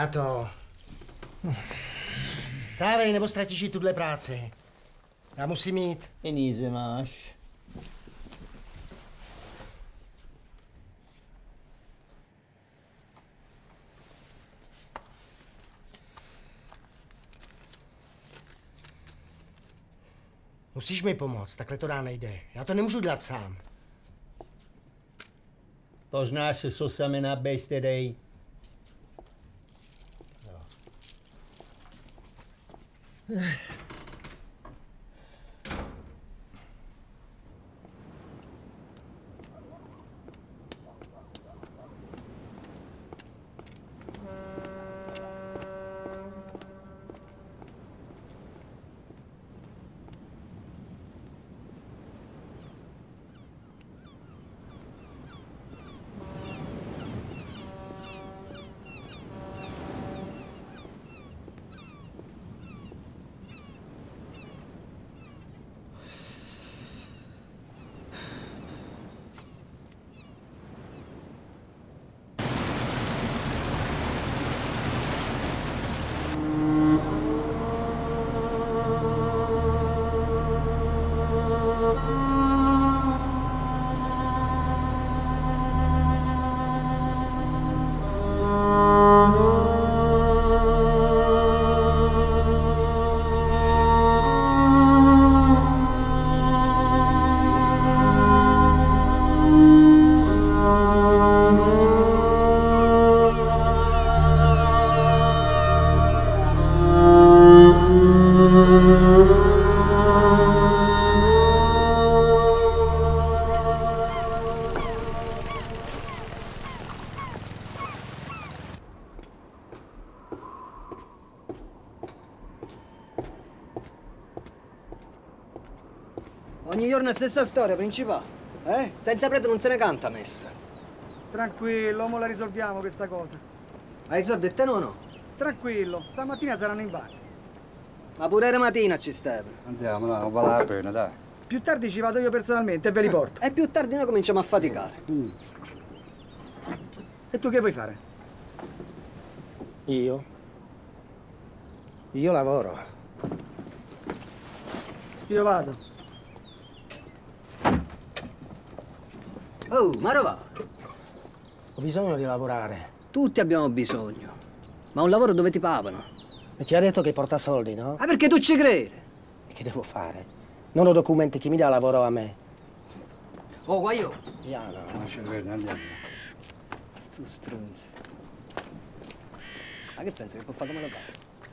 Tato. Stávej, nebo ztratíš tuhle práci. Já musím jít. Peníze máš. Musíš mi pomoct, takhle to dál nejde. Já to nemůžu dělat sám. Poznáš se s osami na bejstedej. Ogni giorno la stessa storia, principale. Senza prete non se ne canta, messa. Tranquillo, mo la risolviamo questa cosa. Hai i soldi e te no? Tranquillo, stamattina saranno in banca. Ma pure ieri mattina ci stavi. Andiamo, dai, non vale la pena, dai. Più tardi ci vado io personalmente e ve li porto. E più tardi noi cominciamo a faticare. E tu che vuoi fare? Io? Io lavoro. Io vado. Oh, ma va? Ho bisogno di lavorare. Tutti abbiamo bisogno. Ma un lavoro dove ti pagano? E ti ha detto che porta soldi, no? Ah, perché tu ci credi? E che devo fare? Non ho documenti, chi mi dà lavoro a me? Oh, guaio. Piano. Non ci credo, andiamo. Sto stronzo. Ma che pensi che può fare come lo pare?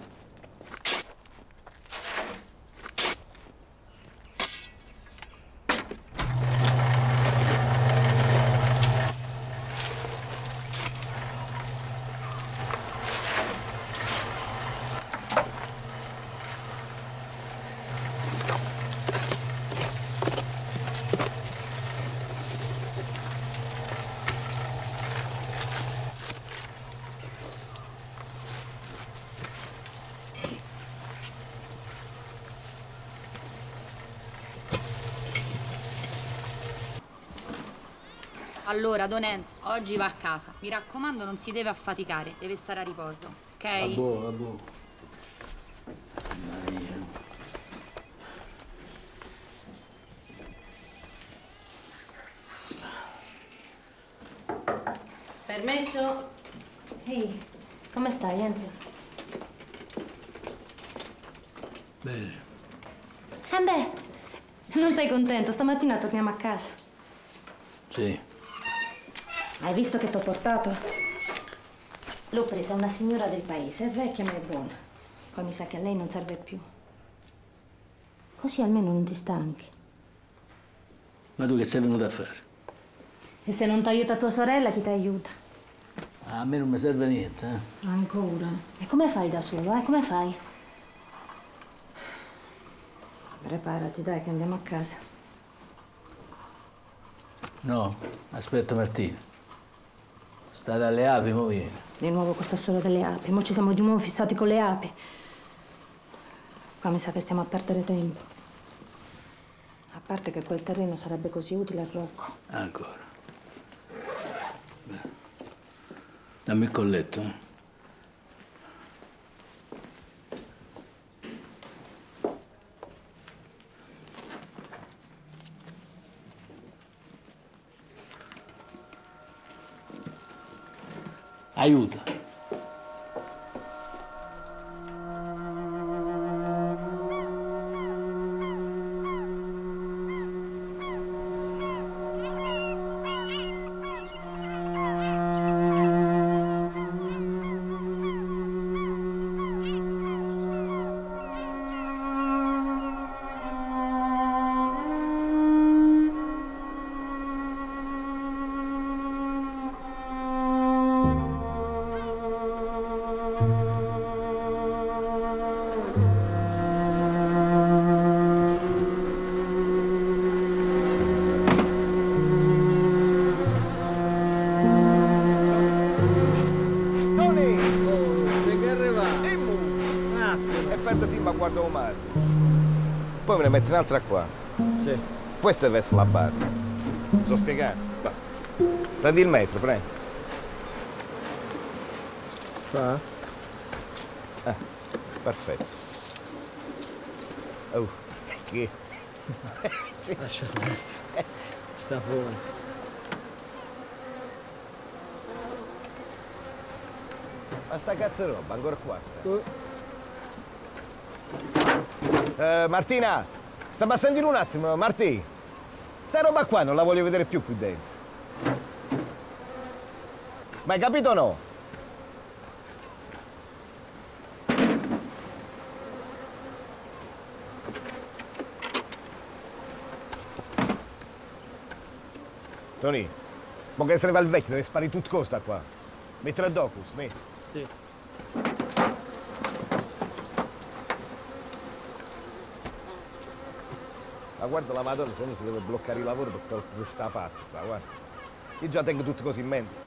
Allora, Don Enzo, oggi va a casa. Mi raccomando, non si deve affaticare, deve stare a riposo, ok? Vabbè. Permesso? Ehi, come stai, Enzo? Bene. Beh, non sei contento? Stamattina torniamo a casa. Sì. Hai visto che t'ho portato? L'ho presa una signora del paese, è vecchia ma è buona. Poi mi sa che a lei non serve più. Così almeno non ti stanchi. Ma tu che sei venuta a fare? E se non ti aiuta tua sorella, chi ti aiuta? A me non mi serve niente, eh? Ancora? E come fai da solo, Come fai? Preparati, dai, che andiamo a casa. No, aspetta Martina. State alle api, mo vieni. Di nuovo questa storia delle api. Mo ci siamo di nuovo fissati con le api. Qua mi sa che stiamo a perdere tempo. A parte che quel terreno sarebbe così utile a Rocco. Ancora. Beh. Dammi il colletto. Aiuta. Guardo male. Poi me ne metti un'altra qua. Sì. Questa deve essere la base. Mi so spiegare? Va. Prendi il metro, prendi. Qua? Perfetto. Oh, che? Lascia perdere. Sta fuori. Ma sta cazzo di roba, ancora qua sta. Martina, stammi a sentire un attimo, Martì. Sta roba qua non la voglio vedere più qui dentro. Ma hai capito o no? Tony, ma che se ne va il vecchio, deve sparare tutto costa qua. Mettila addosso, metti. Sì. Ma guarda la Madonna, se no si deve bloccare il lavoro per questa pazza qua, guarda. Io già tengo tutto così in mente.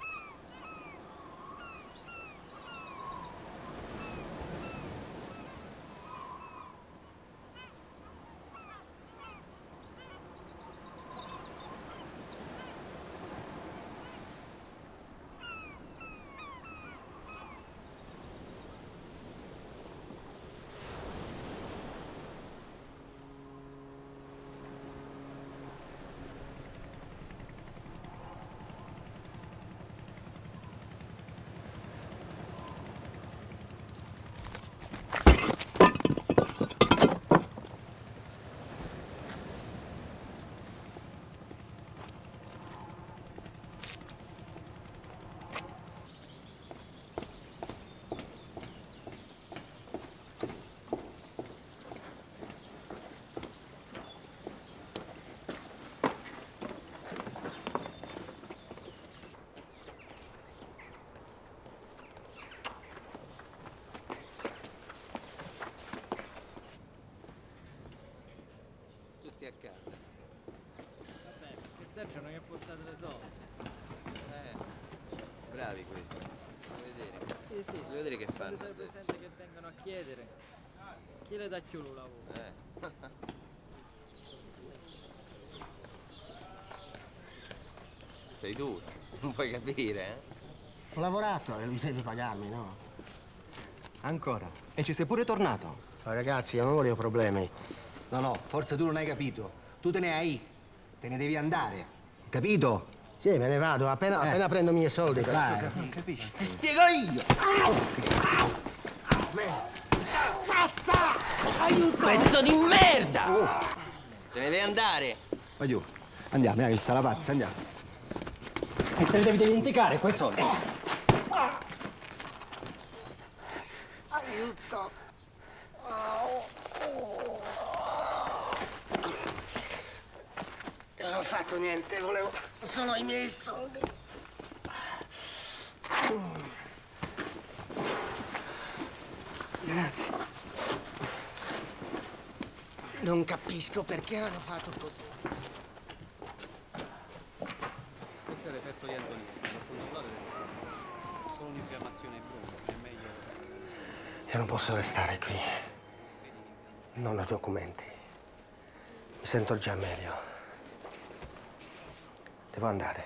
A casa. Vabbè, che Sergio non gli ha portato le soldi. Bravi questi. Voglio vedere. Sì, sì. Voglio vedere che fanno. Sai presente che vengono a chiedere. Chi le dà più lo lavoro? Sei tu, non puoi capire, eh? Ho lavorato e lui deve pagarmi, no? Ancora? E ci sei pure tornato? Ma ragazzi, io non volevo problemi. No, no, forse tu non hai capito. Tu te ne hai. Te ne devi andare. Capito? Sì, me ne vado, appena prendo i miei soldi. Vai. Non capisci? Ti spiego io. Basta! Aiuto! Pezzo di merda! Te ne devi andare. Va giù. Andiamo, hai visto la pazza, andiamo. E te ne devi dimenticare quei soldi. Aiuto! Io non ho fatto niente, volevo solo i miei soldi. Grazie. Non capisco perché hanno fatto così. Questo è l'effetto di Antonino. Solo un'infiammazione ai bronchi, è meglio. Io non posso restare qui. Non ho documenti. Mi sento già meglio. Devo andare.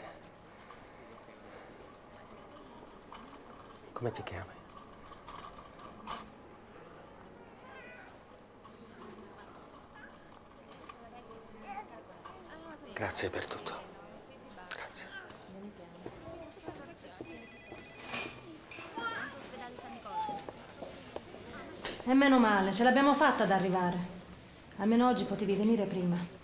Come ti chiami? Grazie per tutto. Grazie. E meno male, ce l'abbiamo fatta ad arrivare. Almeno oggi potevi venire prima.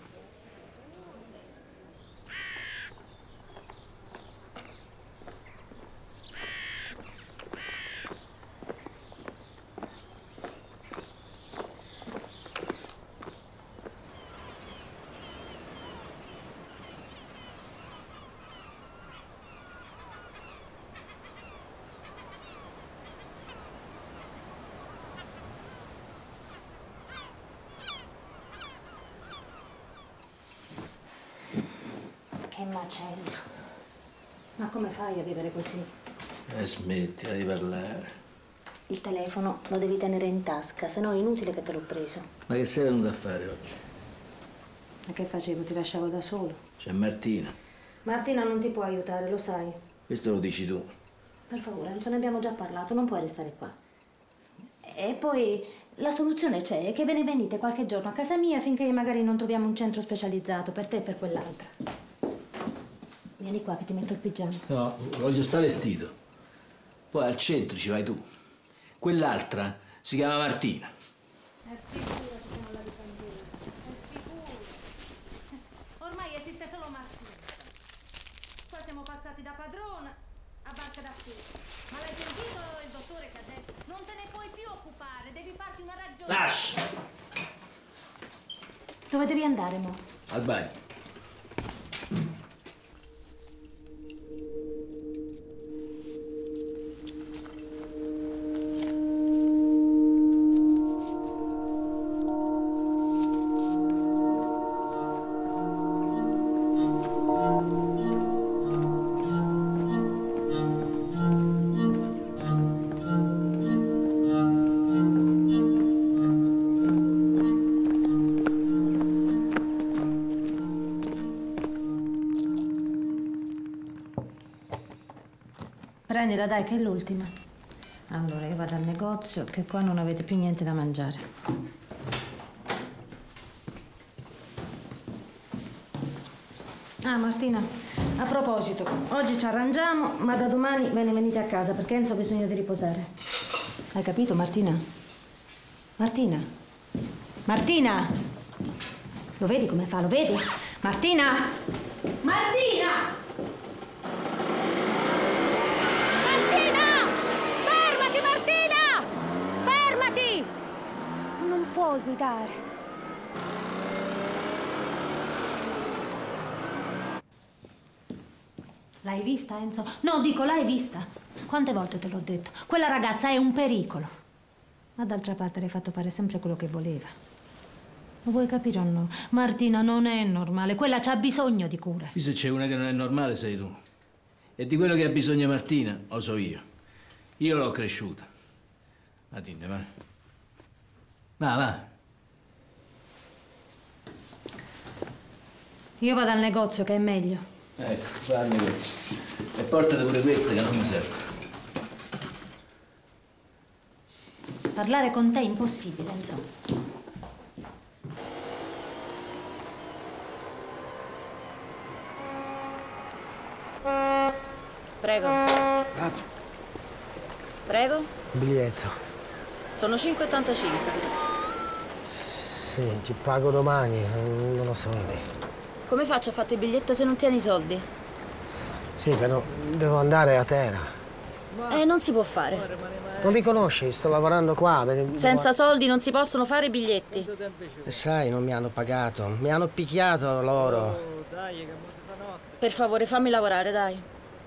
Che macello. Ma come fai a vivere così? Smettila di parlare. Il telefono lo devi tenere in tasca, se no è inutile che te l'ho preso. Ma che sei venuto a fare oggi? Ma che facevo? Ti lasciavo da solo. C'è Martina. Martina non ti può aiutare, lo sai. Questo lo dici tu. Per favore, non ce ne abbiamo già parlato, non puoi restare qua. E poi la soluzione c'è, è che ve ne venite qualche giorno a casa mia finché magari non troviamo un centro specializzato per te e per quell'altra. Vieni qua che ti metto il pigiama. No, voglio stare vestito. Poi al centro ci vai tu. Quell'altra si chiama Martina. Figurati che non la difendevo. Ormai esiste solo Martina. Qua siamo passati da padrona a barca da fiera. Ma l'hai sentito il dottore che ha detto? Non te ne puoi più occupare, devi farti una ragione. Lascia! Dove devi andare, mo? Al bagno. Prendila, dai, che è l'ultima. Allora, io vado al negozio, che qua non avete più niente da mangiare. Ah, Martina, a proposito, oggi ci arrangiamo, ma da domani ve ne venite a casa, perché Enzo ha bisogno di riposare. Hai capito, Martina? Martina? Martina! Lo vedi come fa, lo vedi? Martina! Martina! Non puoi guidare. L'hai vista, Enzo? No, dico, l'hai vista. Quante volte te l'ho detto? Quella ragazza è un pericolo. Ma d'altra parte le hai fatto fare sempre quello che voleva. Lo vuoi capire o no? Martina non è normale. Quella c'ha bisogno di cure. Qui se c'è una che non è normale sei tu. E di quello che ha bisogno Martina lo so io. Io l'ho cresciuta. Martina, va. Va, va. Io vado al negozio, che è meglio. Ecco, va al negozio. E portate pure queste che non mi serve. Parlare con te è impossibile, insomma. Prego. Grazie. Prego. Biglietto. Sono 5,85. Sì, ti pago domani, non ho soldi. Come faccio a fare il biglietto se non tieni i soldi? Sì, però devo andare a Tera. Non si può fare. Non mi conosci, sto lavorando qua. Senza soldi non si possono fare i biglietti. E sai, non mi hanno pagato. Mi hanno picchiato loro. Per favore, fammi lavorare, dai.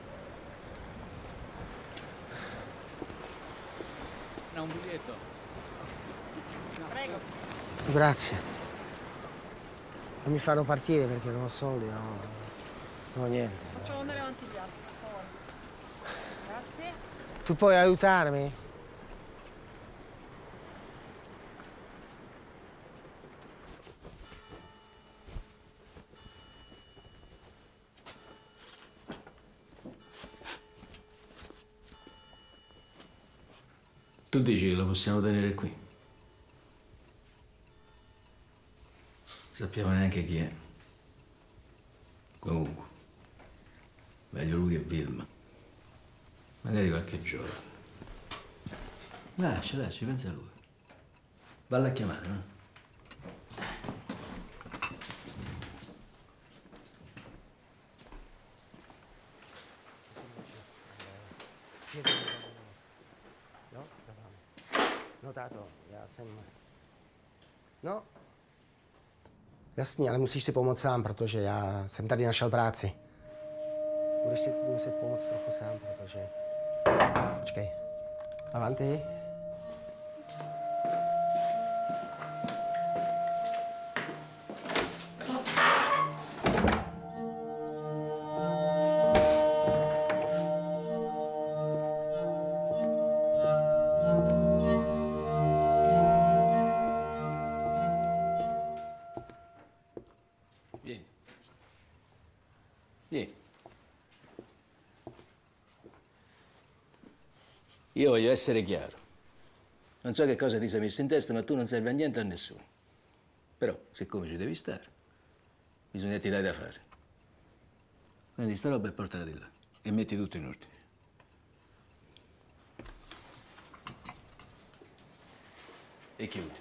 Un biglietto. Prego. Grazie. Non mi fanno partire perché non ho soldi, no. Non ho niente. Facciamo andare avanti gli altri, per favore. Grazie. Tu puoi aiutarmi? Tu dici che lo possiamo tenere qui? Sappiamo neanche chi è. Comunque, meglio lui che Vilma. Magari qualche giorno. Lascia, pensa a lui. Valla a chiamare, no? No, táto, No. Jasně, ale musíš si pomoct sám, protože já jsem tady našel práci. Budeš si muset pomoct trochu sám, protože... Počkej. Avanti. Vieni. Vieni. Io voglio essere chiaro. Non so che cosa ti sei messo in testa, ma tu non servi a niente a nessuno. Però, siccome ci devi stare, bisogna ti dare da fare. Prendi sta roba e portala di là. E metti tutto in ordine. E chiudi.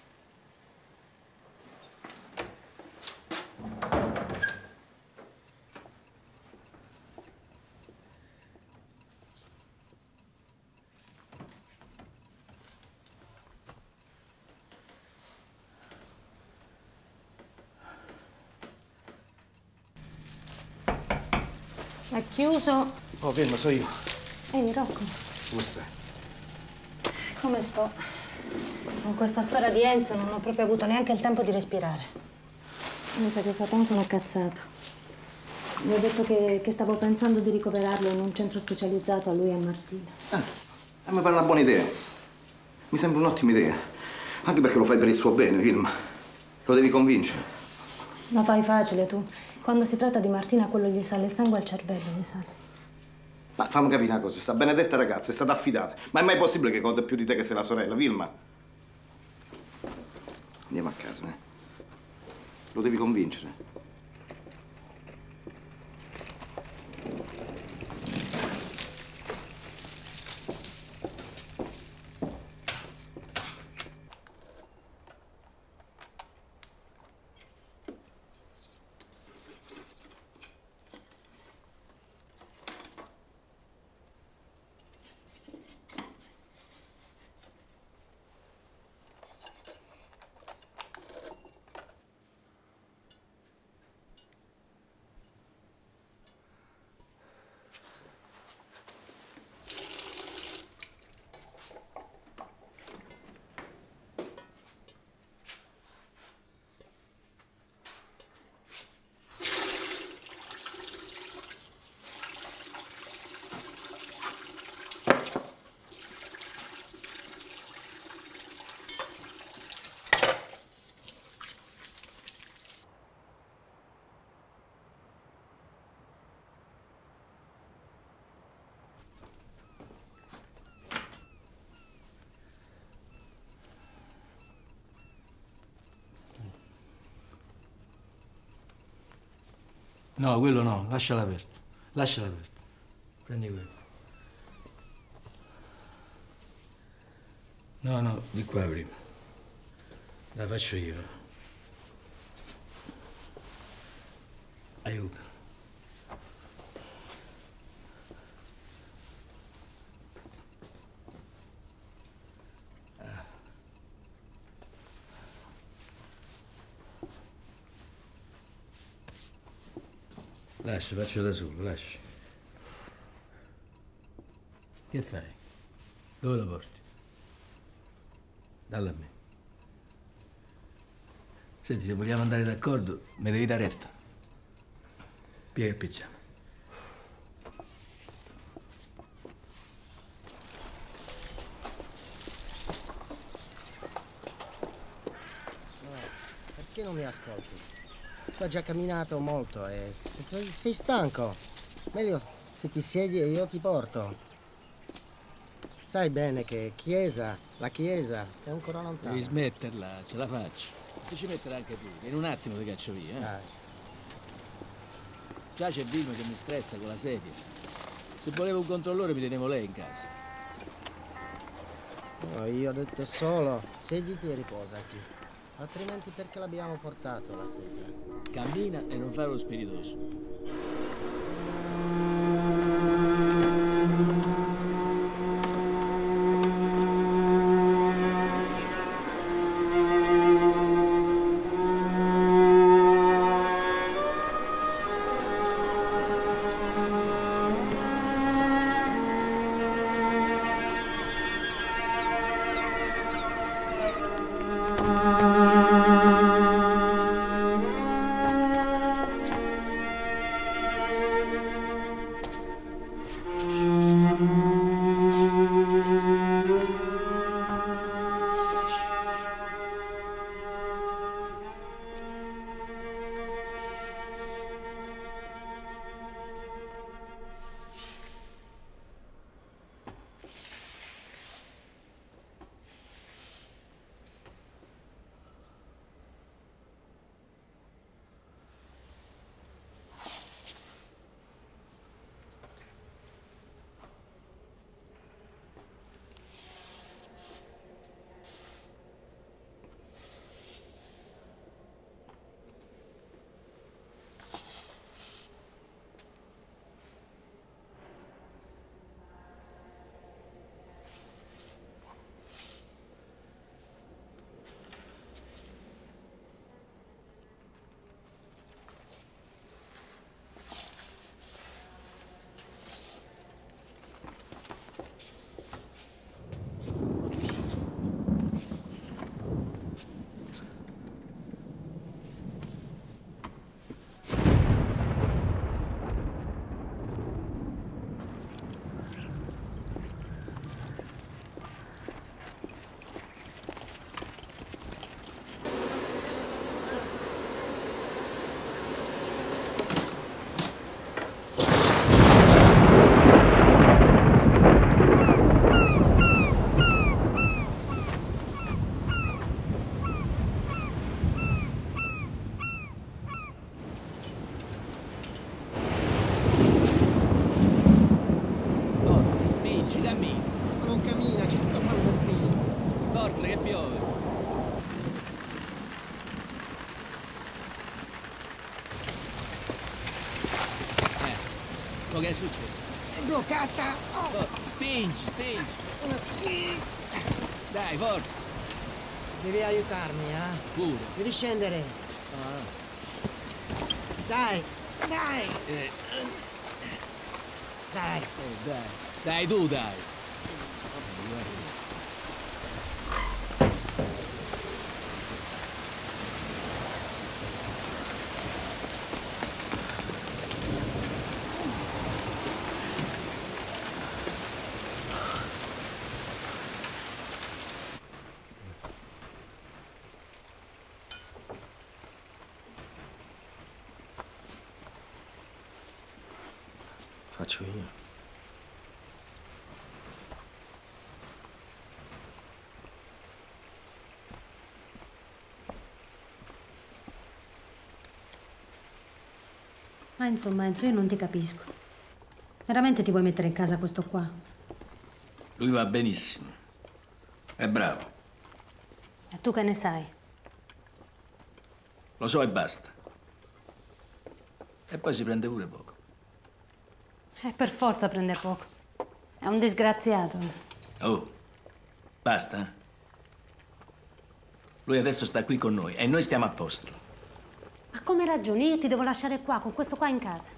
È chiuso. Oh, ferma, so io. Ehi, Rocco, Come stai? come sto? Con questa storia di Enzo non ho proprio avuto neanche il tempo di respirare. Mi sa che è stata anche una cazzata. Mi ho detto che stavo pensando di ricoverarlo in un centro specializzato a lui e a Martina. A me pare una buona idea. Mi sembra un'ottima idea. Anche perché lo fai per il suo bene, Vilma. Lo devi convincere. Lo fai facile tu. Quando si tratta di Martina, quello gli sale il sangue al cervello, gli sale. Ma fammi capire una cosa, sta benedetta ragazza è stata affidata. Ma è mai possibile che conta più di te che sei la sorella, Vilma? Andiamo a casa, eh? Lo devi convincere. No, quello no, lascialo aperto. Lascialo aperto. Prendi quello. No, no, di qua prima. La faccio io. Aiuto. Lascia, faccio da solo, lascia. Che fai? Dove lo porti? Dallo a me. Senti, se vogliamo andare d'accordo, mi devi dare retta. Piega il pigiama. Perché non mi ascolti? Tu hai già camminato molto e sei stanco. Meglio se ti siedi e io ti porto. Sai bene che la chiesa è ancora lontana. Devi smetterla, ce la faccio. Ti ci metterà anche tu, in un attimo ti caccio via, Già c'è Vilma che mi stressa con la sedia. Se volevo un controllore mi tenevo lei in casa. No, io ho detto solo, sediti e riposati. Altrimenti perché l'abbiamo portato la sedia? Cammina e non fare lo spiritoso. Forza che piove. Ma che è successo? È bloccata! Oh, spingi, spingi. Ma sì! Dai, forza. Devi aiutarmi, eh? Pure. Devi scendere. Dai, dai! Dai. Dai. Dai, tu dai. Faccio io. Ma insomma, Enzo, io non ti capisco. Veramente ti vuoi mettere in casa questo qua? Lui va benissimo. È bravo. E tu che ne sai? Lo so e basta. E poi si prende pure poco. Per forza prende poco. È un disgraziato. Oh, basta. Eh? Lui adesso sta qui con noi e noi stiamo a posto. Ma come ragioni? Io ti devo lasciare qua, con questo qua in casa.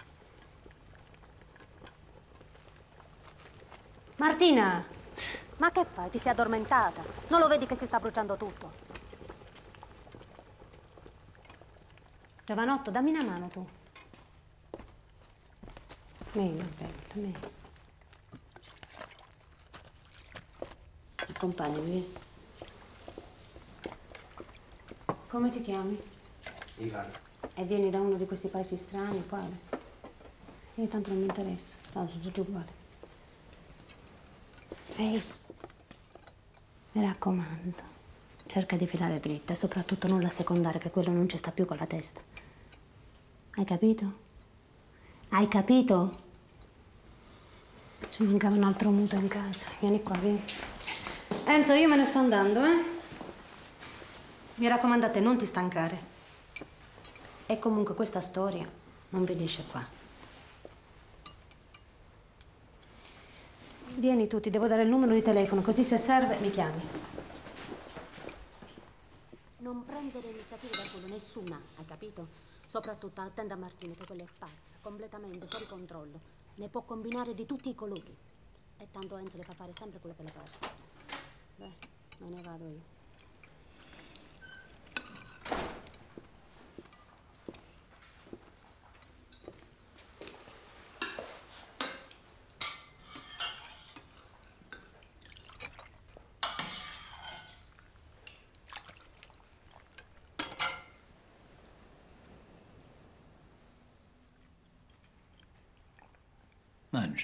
Martina! Ma che fai? Ti sei addormentata? Non lo vedi che si sta bruciando tutto? Giovanotto, dammi una mano tu. Meglio, meglio. Accompagnami. Come ti chiami? Ivan. E vieni da uno di questi paesi strani, quale? Io tanto non mi interessa, tanto sono tutti uguali. Ehi, mi raccomando, cerca di filare dritto e soprattutto non la secondare, che quello non ci sta più con la testa. Hai capito? Hai capito? Ci mancava un altro muto in casa. Vieni qua, vieni. Enzo, io me ne sto andando, eh? Mi raccomando a te, non ti stancare. E comunque questa storia non finisce qua. Vieni tu, ti devo dare il numero di telefono, così se serve mi chiami. Non prendere iniziative da solo, nessuna, hai capito? Soprattutto attenda a Martina, che quella è pazza, completamente fuori controllo. Ne può combinare di tutti i colori. E tanto Enzo le fa fare sempre quello che le pare. Beh, me ne vado io. Mangia.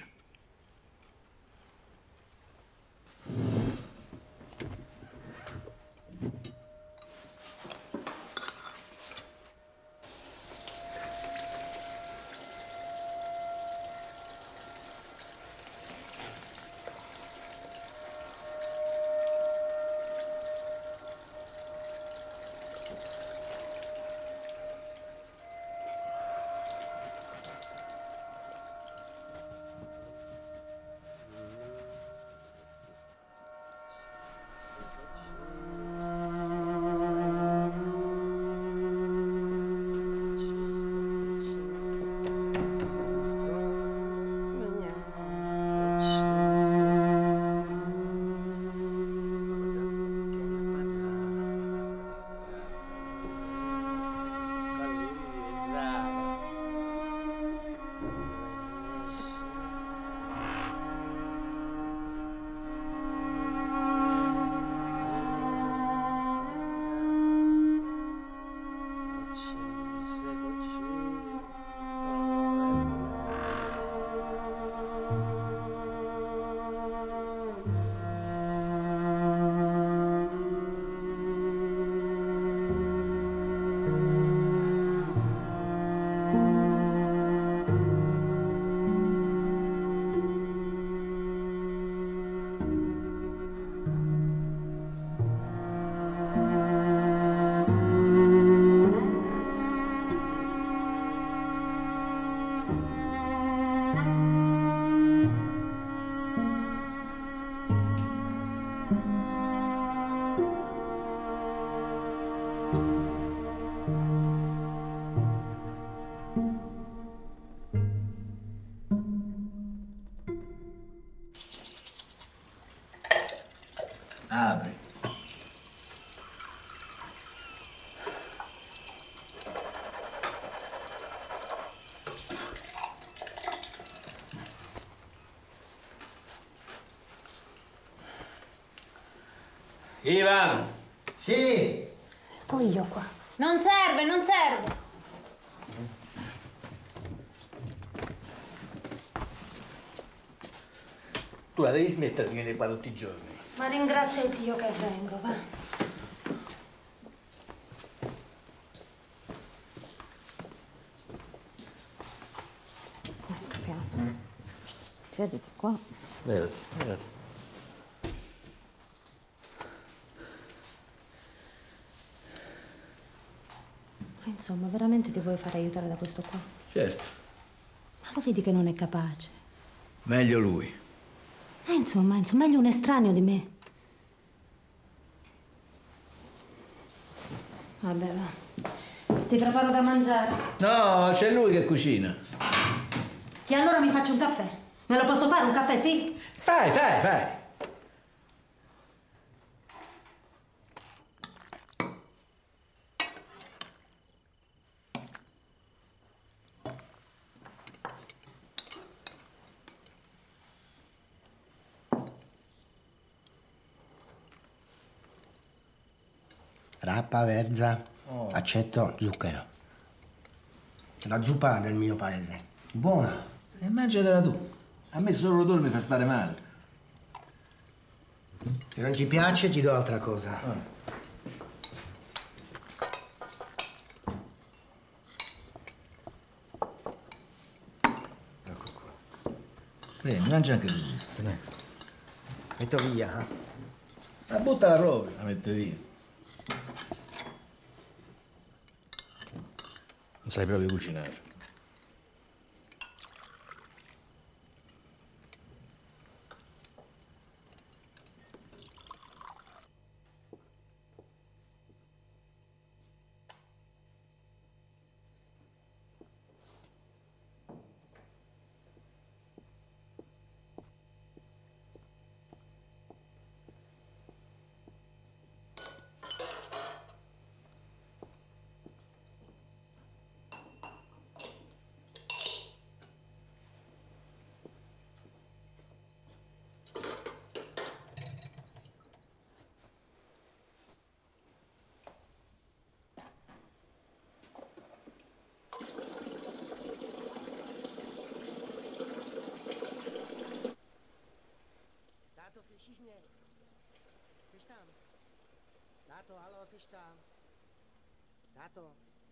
Apri. Ivan! Sì! Sto io qua. Non serve, non serve. Tu la devi smettere di venire qua tutti i giorni. Ma ringrazia il Dio che vengo, va. Ecco, piano. Siediti qua. Vedati, vedati. Insomma, veramente ti vuoi fare aiutare da questo qua? Certo. Ma lo vedi che non è capace? Meglio lui. Insomma, meglio un estraneo di me. Vabbè, va. Ti preparo da mangiare. No, c'è lui che cucina. E allora mi faccio un caffè. Me lo posso fare un caffè, sì? Fai, fai, fai. Rappa, verza, aceto, zucchero. C'è la zuppa del mio paese. Buona. E mangiatela tu. A me solo l'odore mi fa stare male. Se non ti piace ti do altra cosa. Ecco qua. Prendi, mangia anche tu. Metto via. Ma buttala proprio, la mette via. Non sai proprio cucinare. Tato, slyšíš mě? Jsi tam? Tato, halo, jsi tam? Tato.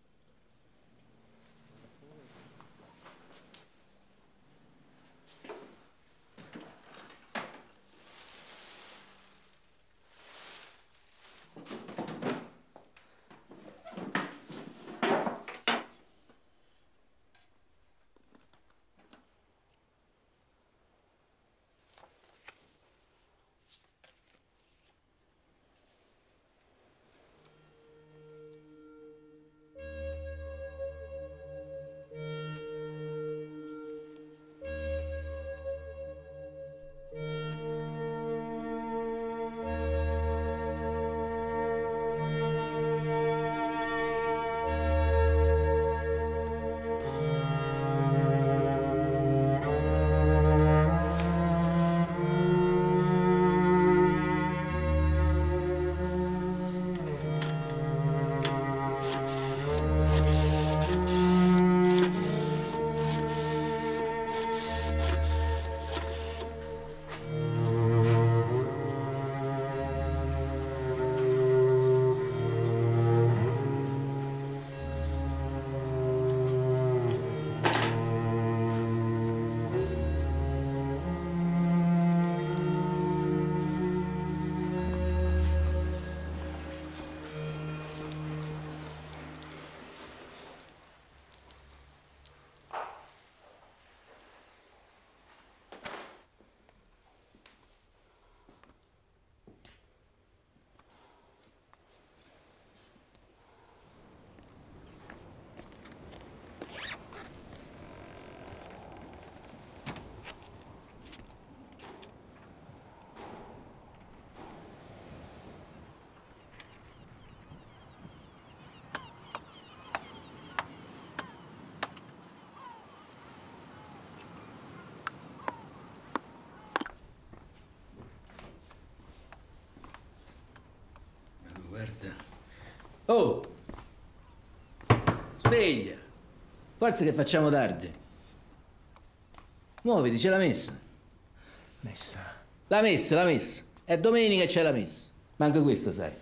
Guarda. Oh! Sveglia! Forza che facciamo tardi. Muoviti, c'è la messa. Messa? La messa, la messa. È domenica e c'è la messa. Manco questo sai.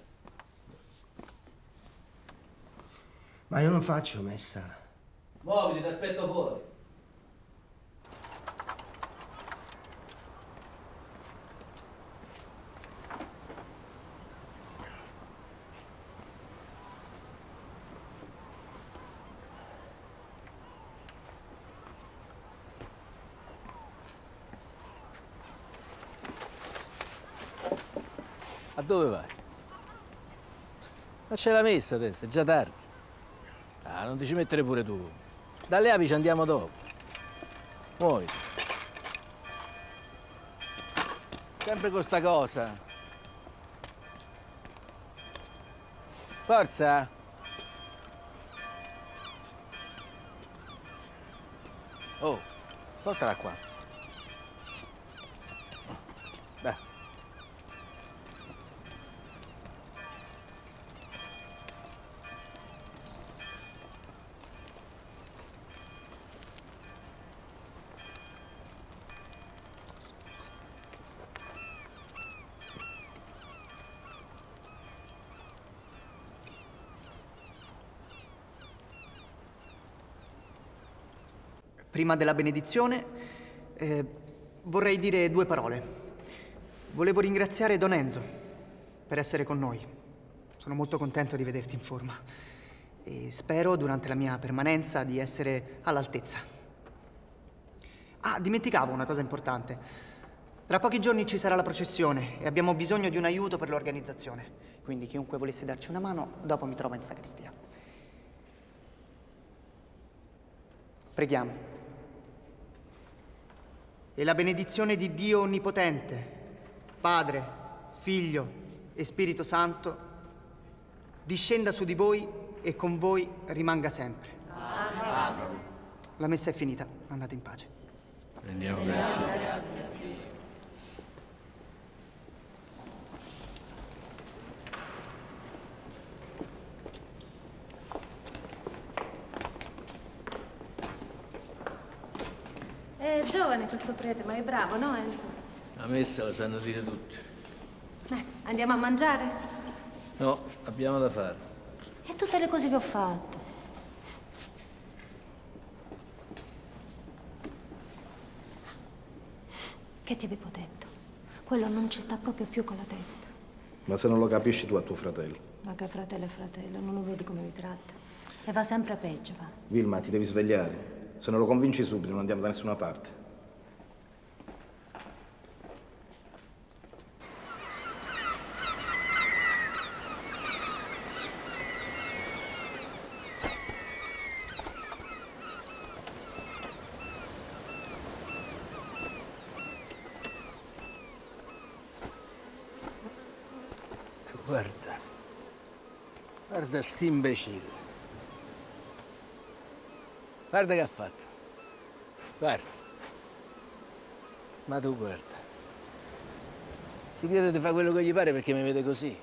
Ma io non faccio messa. Muoviti, ti aspetto fuori. A dove vai? Ma c'è la messa adesso, è già tardi. Ah, non ti ci mettere pure tu. Dalle api ci andiamo dopo. Muoviti. Sempre con sta cosa. Forza! Oh, portala qua. Dai. Prima della benedizione vorrei dire due parole. Volevo ringraziare Don Enzo per essere con noi. Sono molto contento di vederti in forma e spero durante la mia permanenza di essere all'altezza. Ah, dimenticavo una cosa importante. Tra pochi giorni ci sarà la processione e abbiamo bisogno di un aiuto per l'organizzazione. Quindi chiunque volesse darci una mano, dopo mi trova in sacrestia. Preghiamo. E la benedizione di Dio Onnipotente, Padre, Figlio e Spirito Santo, discenda su di voi e con voi rimanga sempre. Amen. La messa è finita, andate in pace. Rendiamo grazie. È giovane questo prete, ma è bravo, no Enzo? La messa la sanno dire tutti. Andiamo a mangiare? No, abbiamo da fare. E tutte le cose che ho fatto. Che ti avevo detto? Quello non ci sta proprio più con la testa. Ma se non lo capisci tu a tuo fratello? Ma che fratello è fratello, non lo vedi come mi tratta? E va sempre peggio, va. Vilma, ti devi svegliare. Se non lo convinci subito non andiamo da nessuna parte. Guarda st'imbecille. Guarda che ha fatto. Guarda. Ma tu guarda. Si crede di fare quello che gli pare perché mi vede così.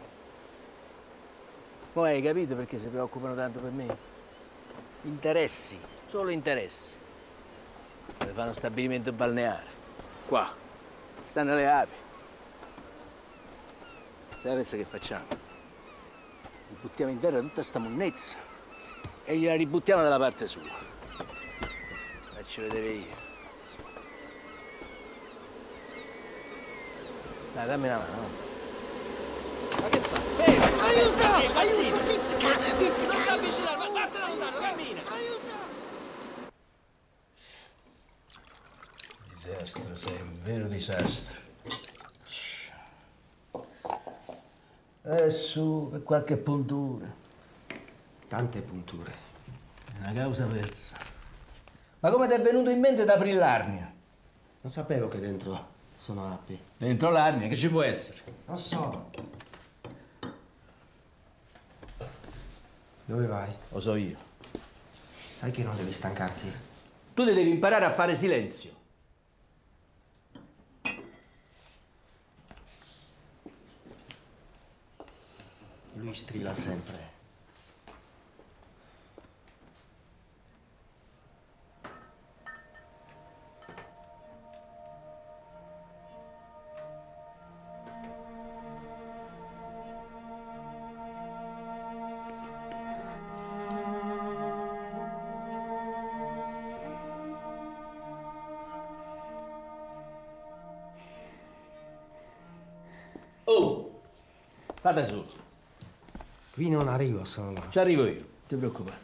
Poi hai capito perché si preoccupano tanto per me? Interessi, solo interessi. Dove fanno stabilimento balneare. Qua. Stanno le api. Sai adesso che facciamo? Buttiamo in terra tutta sta monnezza e gliela ributtiamo dalla parte sua. Faccio vedere io. Dai, dammi una mano. Ma che fai? Aiuto! Aiuto! Pizzica! Pizzica! Non ti avvicinare, vattene lontano, cammina! Disastro, sei un vero disastro. Su, per qualche puntura. Tante punture. È una causa persa. Ma come ti è venuto in mente di aprire l'arnia? Non sapevo che dentro sono api. Dentro l'arnia, che ci può essere? Non so. Dove vai? Lo so io. Sai che non devi stancarti? Tu devi imparare a fare silenzio. Lui strilla sempre. Oh! Fate su. Qui non arrivo solo. Ci arrivo io, non ti preoccupare.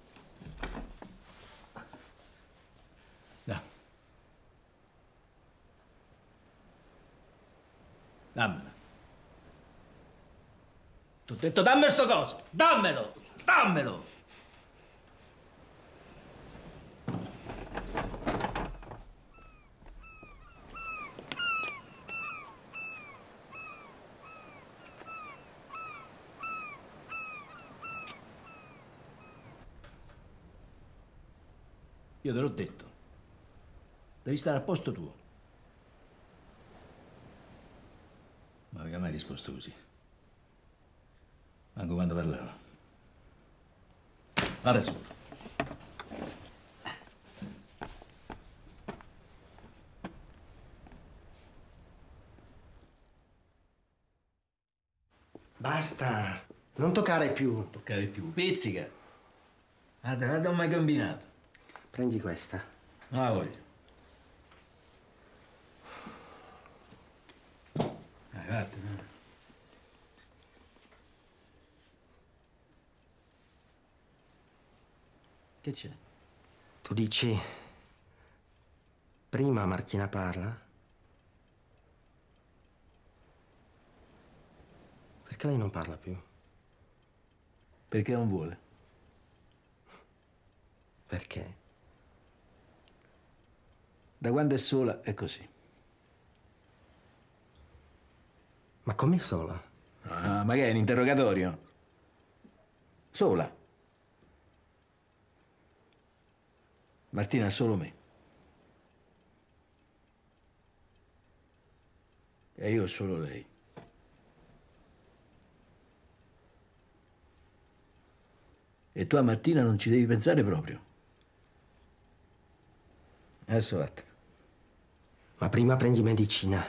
Dai. Dammelo. Ti ho detto dammi sto coso! Dammelo! Dammelo! Io te l'ho detto. Devi stare al posto tuo. Ma mica mai risposto così. Anche quando parlavo. Vada su. Basta. Non toccare più. Toccare più. Pizzica. Guarda, non ti ho mai combinato. Prendi questa. Non la voglio. Vattene. Che c'è? Tu dici... Prima Martina parla? Perché lei non parla più? Perché non vuole. Perché? Da quando è sola è così. Ma com'è sola? Ah, ma che è un interrogatorio? Sola. Martina ha solo me. E io ho solo lei. E tu a Martina non ci devi pensare proprio. Adesso vattene. Ma prima prendi medicina.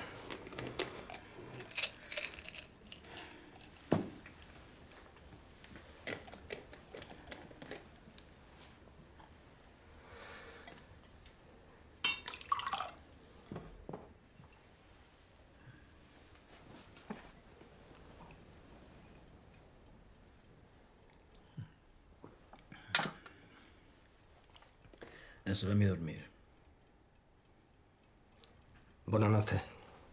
Adesso fammi dormire. Buonanotte.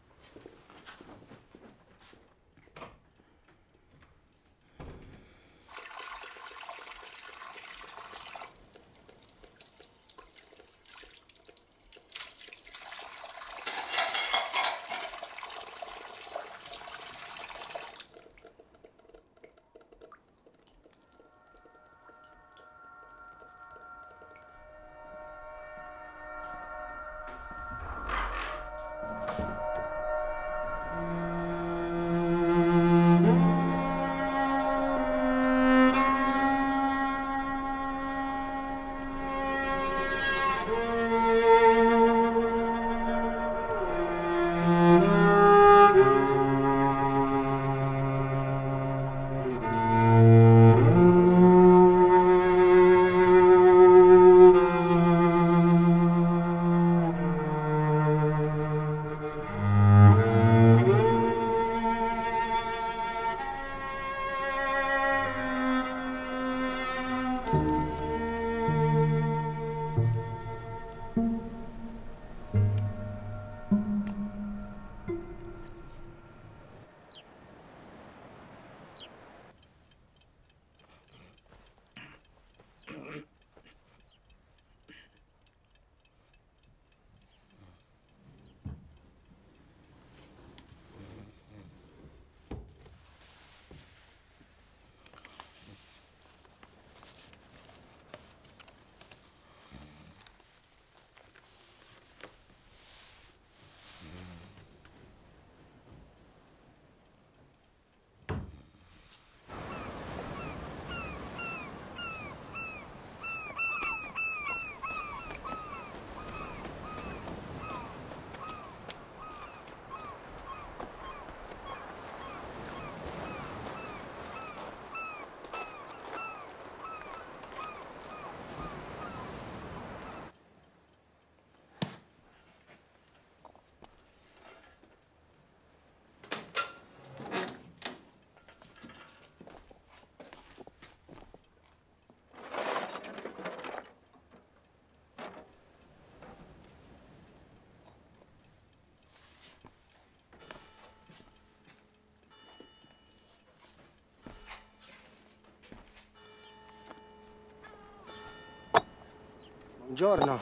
Buongiorno.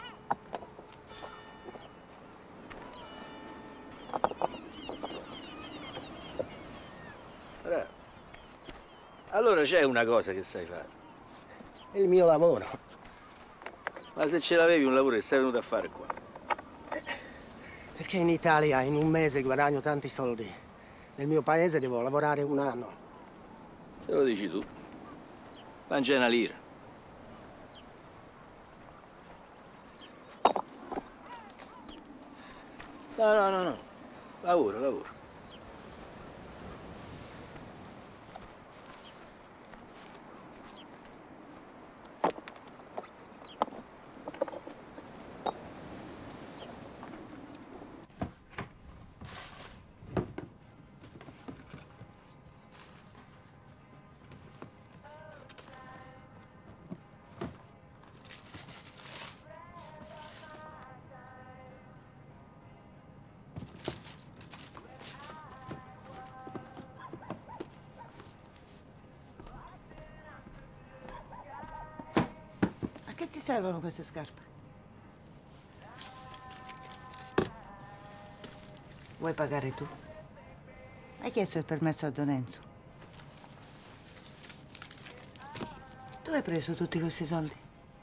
Bravo. Allora c'è una cosa che sai fare. È il mio lavoro. Ma se ce l'avevi un lavoro che sei venuto a fare qua? Perché in Italia in un mese guadagno tanti soldi. Nel mio paese devo lavorare un anno. Se lo dici tu. Mangia una lira. No. Lavoro. ti servono queste scarpe? Vuoi pagare tu? Hai chiesto il permesso a Don Enzo? Dove hai preso tutti questi soldi?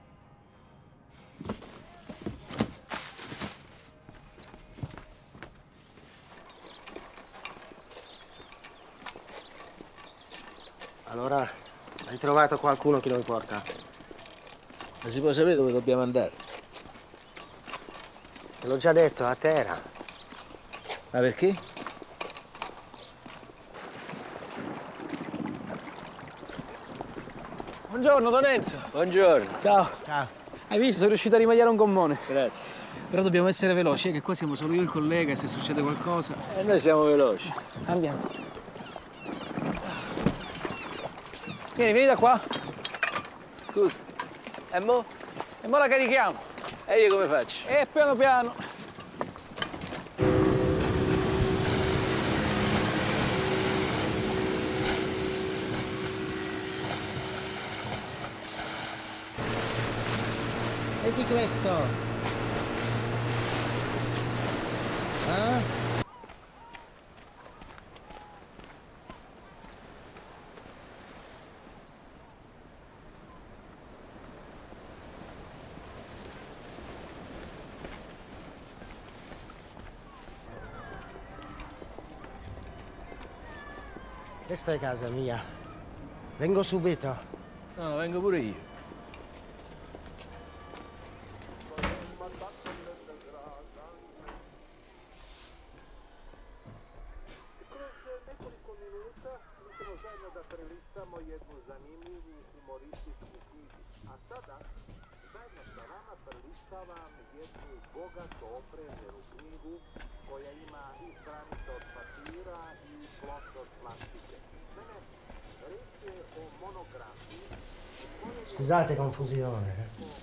Allora, hai trovato qualcuno che noi porta? Ma si può sapere dove dobbiamo andare? Te l'ho già detto, a Tera. Ma perché? Buongiorno, Don Enzo. Buongiorno. Ciao. Ciao. Hai visto? Sono riuscito a rimogliare un gommone. Grazie. Però dobbiamo essere veloci, che qua siamo solo io e il collega e se succede qualcosa... E noi siamo veloci. Andiamo. Vieni da qua. Scusa. E mo? E mo la carichiamo. E io come faccio? Piano piano. Vedi questo? Ah? Questa è casa mia. Vengo subito. No, vengo pure io. Scusate confusione.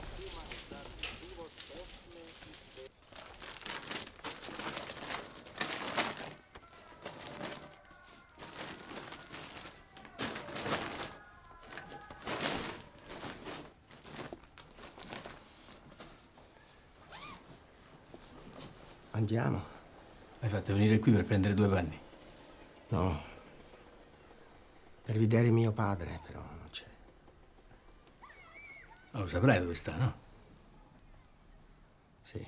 Andiamo. Hai fatto venire qui per prendere 2 panni? No. Per vedere mio padre, però non c'è. Ma lo saprai dove sta, no? Sì.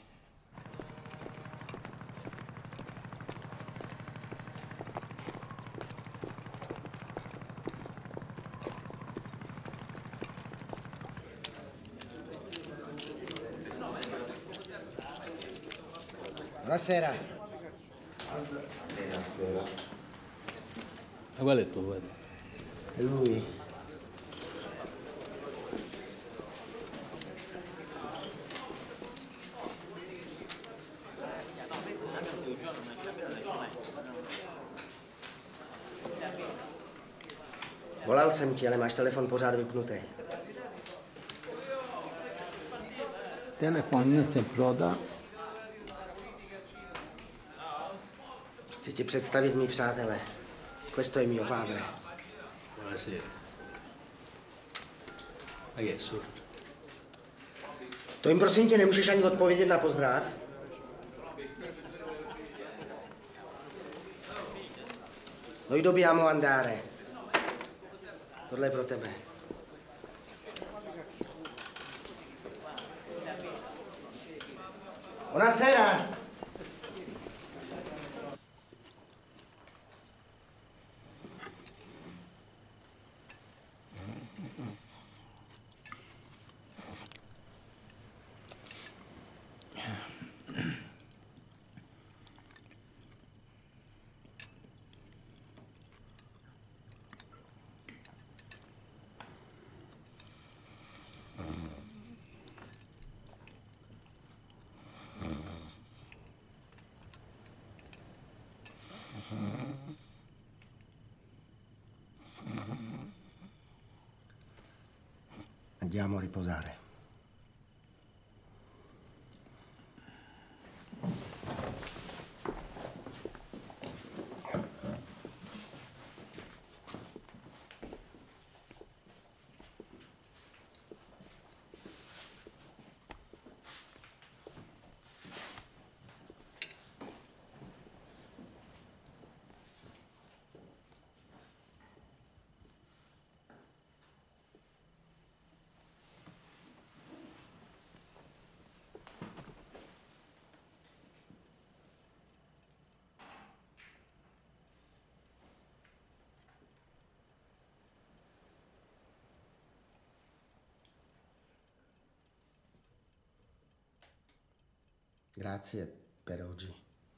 Buonasera. Ma qual è il tuo padre? E lui? Volal jsem ti, ale máš telefon pořád vypnutý. Telefon nic proda. Chci ti představit mý přátelé. Questo è mio padre. Buonasera. Ma che è sordo? To jim prosím tě nemůžeš ani odpovědět na pozdrav? Noi dobbiamo andare. Tohle je pro tebe. Buonasera. Andiamo a riposare. Grazie per oggi.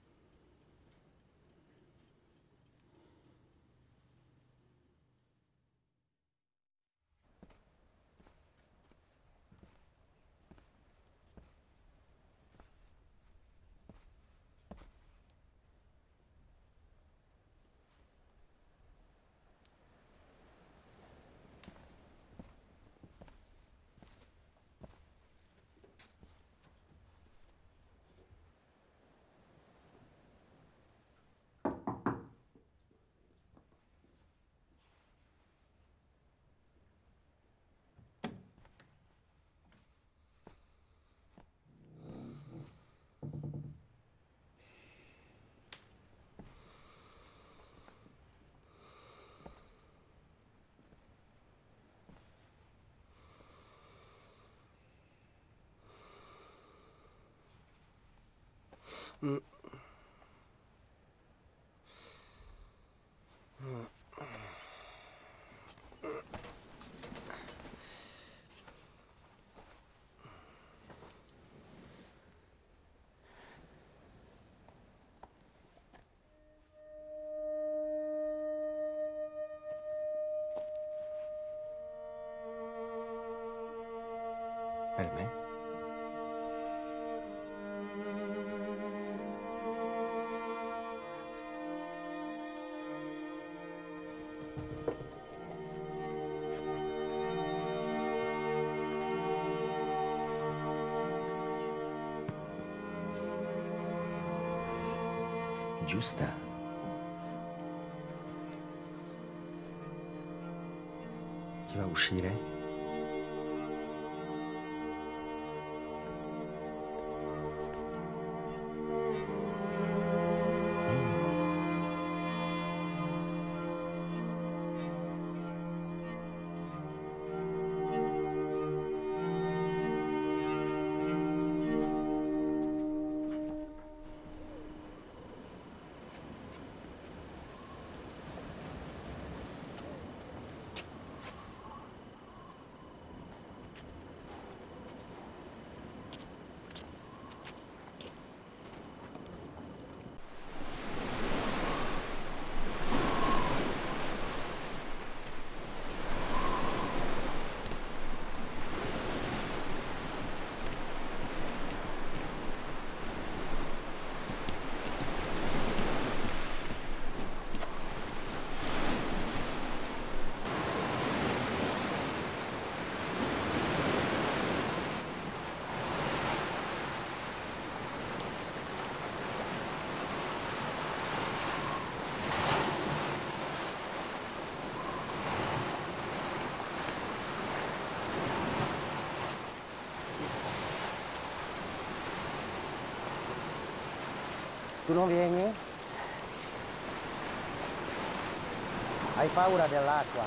Per me? Giusta. Ti va a uscire? Tu non vieni? Hai paura dell'acqua?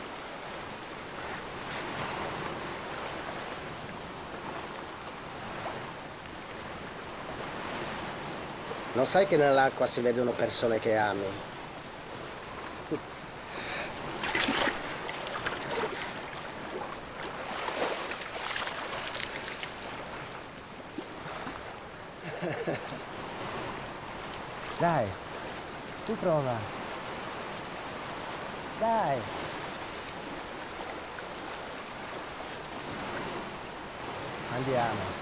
Non sai che nell'acqua si vedono persone che ami? Dai, tu prova. Dai. Andiamo.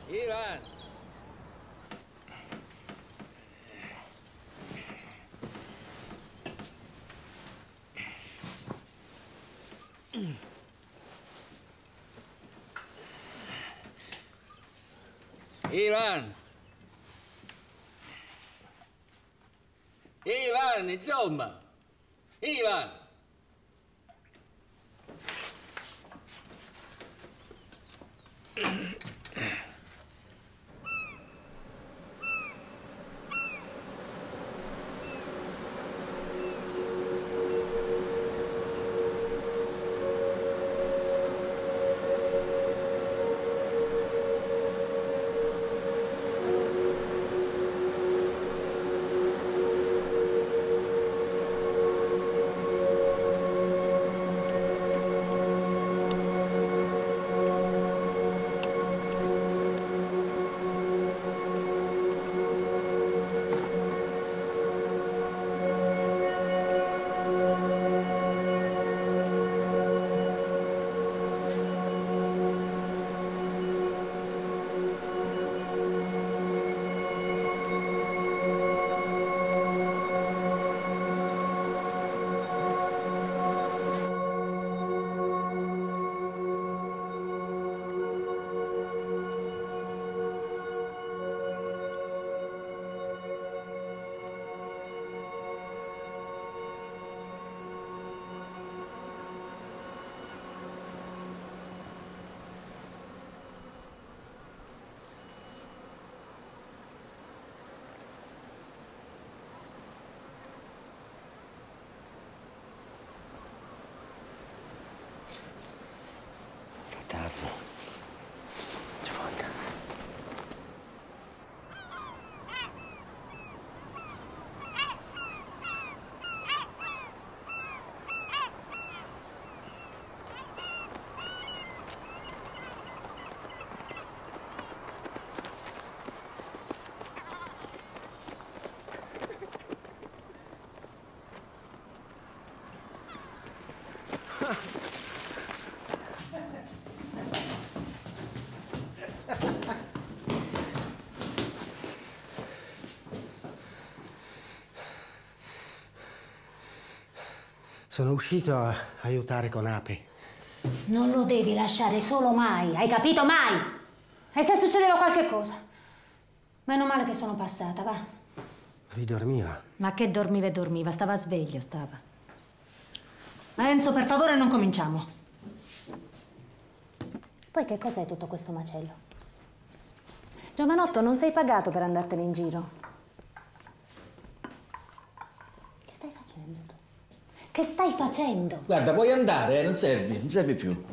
Ivan! Ivan! Ivan, insomma! Ivan! Tardi. Ci voglia. Sono uscito a aiutare con Api. Non lo devi lasciare solo mai, hai capito? Mai! E se succedeva qualche cosa? Meno male che sono passata, va. Lui dormiva. Ma che dormiva e dormiva, stava sveglio, stava. Enzo, per favore, non cominciamo. Poi che cos'è tutto questo macello? Giovanotto, non sei pagato per andartene in giro. Che stai facendo tu? Che stai facendo? Guarda, puoi andare, non servi più.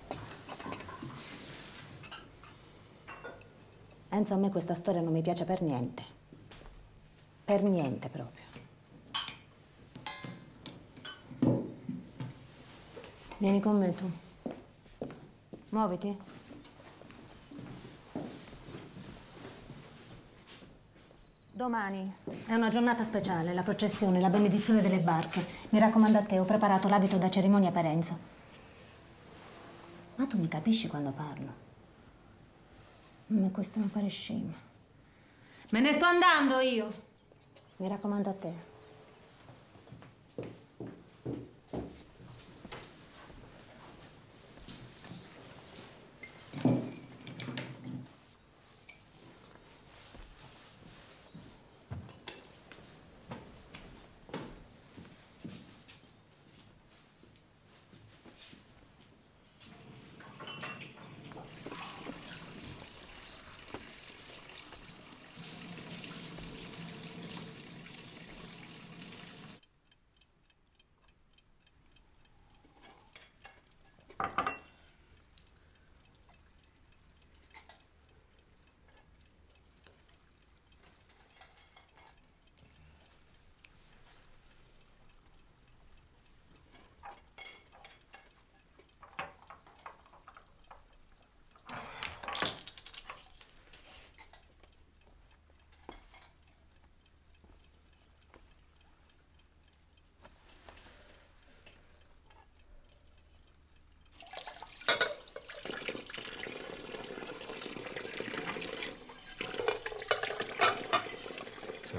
Enzo, a me questa storia non mi piace per niente. Per niente proprio. Vieni con me tu. Muoviti. Domani è una giornata speciale, la processione, la benedizione delle barche. Mi raccomando a te, ho preparato l'abito da cerimonia per Enzo. Ma tu mi capisci quando parlo? A me questo mi pare scema. Me ne sto andando io! Mi raccomando a te.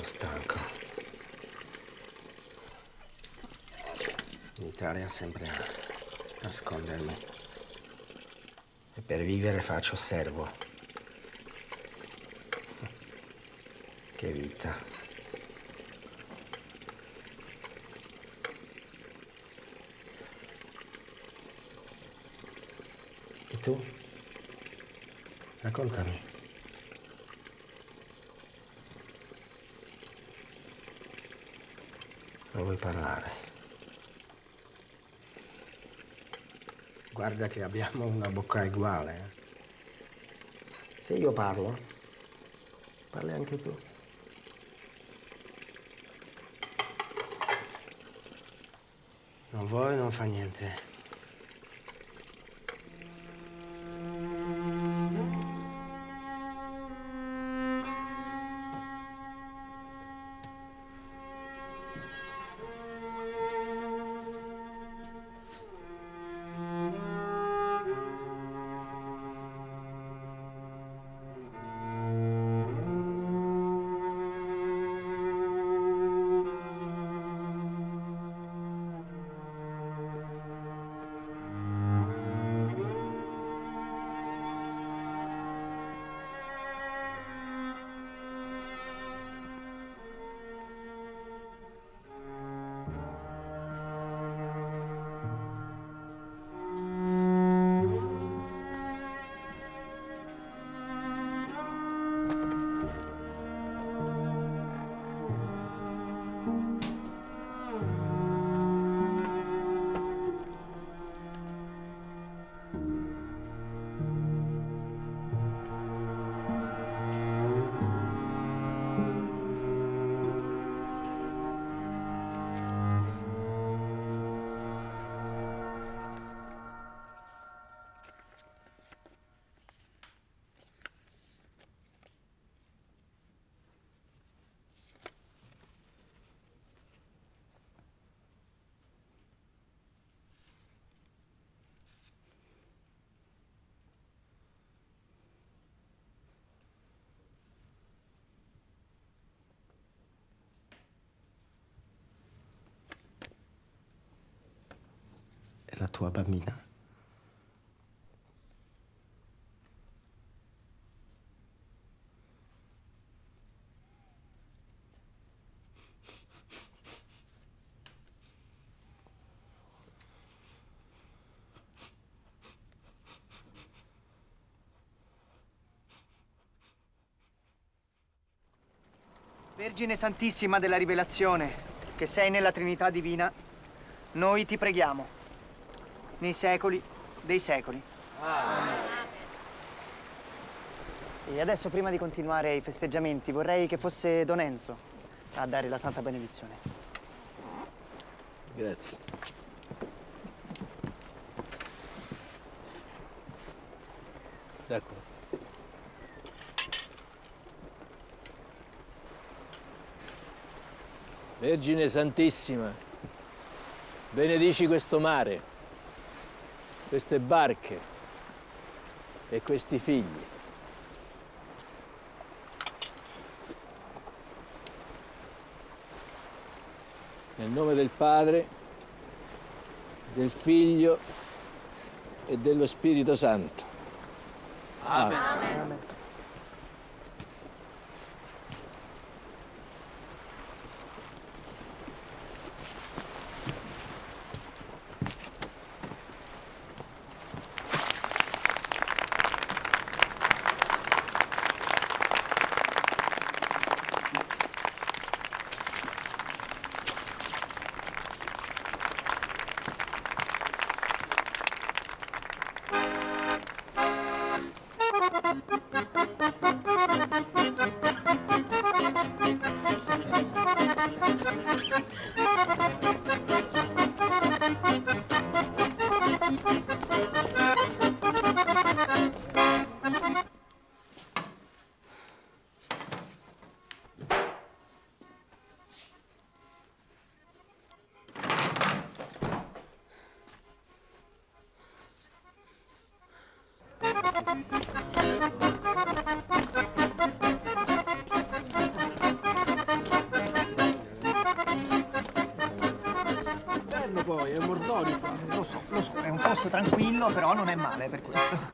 stanco. In Italia sempre a nascondermi. E per vivere faccio servo. Che vita. E tu? Raccontami. Non vuoi parlare? Guarda che abbiamo una bocca uguale. Se io parlo, parli anche tu. Non vuoi, non fa niente. La tua bambina? Vergine Santissima della Rivelazione, che sei nella Trinità Divina, noi ti preghiamo. Nei secoli dei secoli. Amen. E adesso, prima di continuare i festeggiamenti, vorrei che fosse Don Enzo a dare la Santa Benedizione. Grazie. Ecco. Vergine Santissima, benedici questo mare, queste barche e questi figli. Nel nome del Padre, del Figlio e dello Spirito Santo. Amen. Amen. piuttosto tranquillo, però non è male per questo.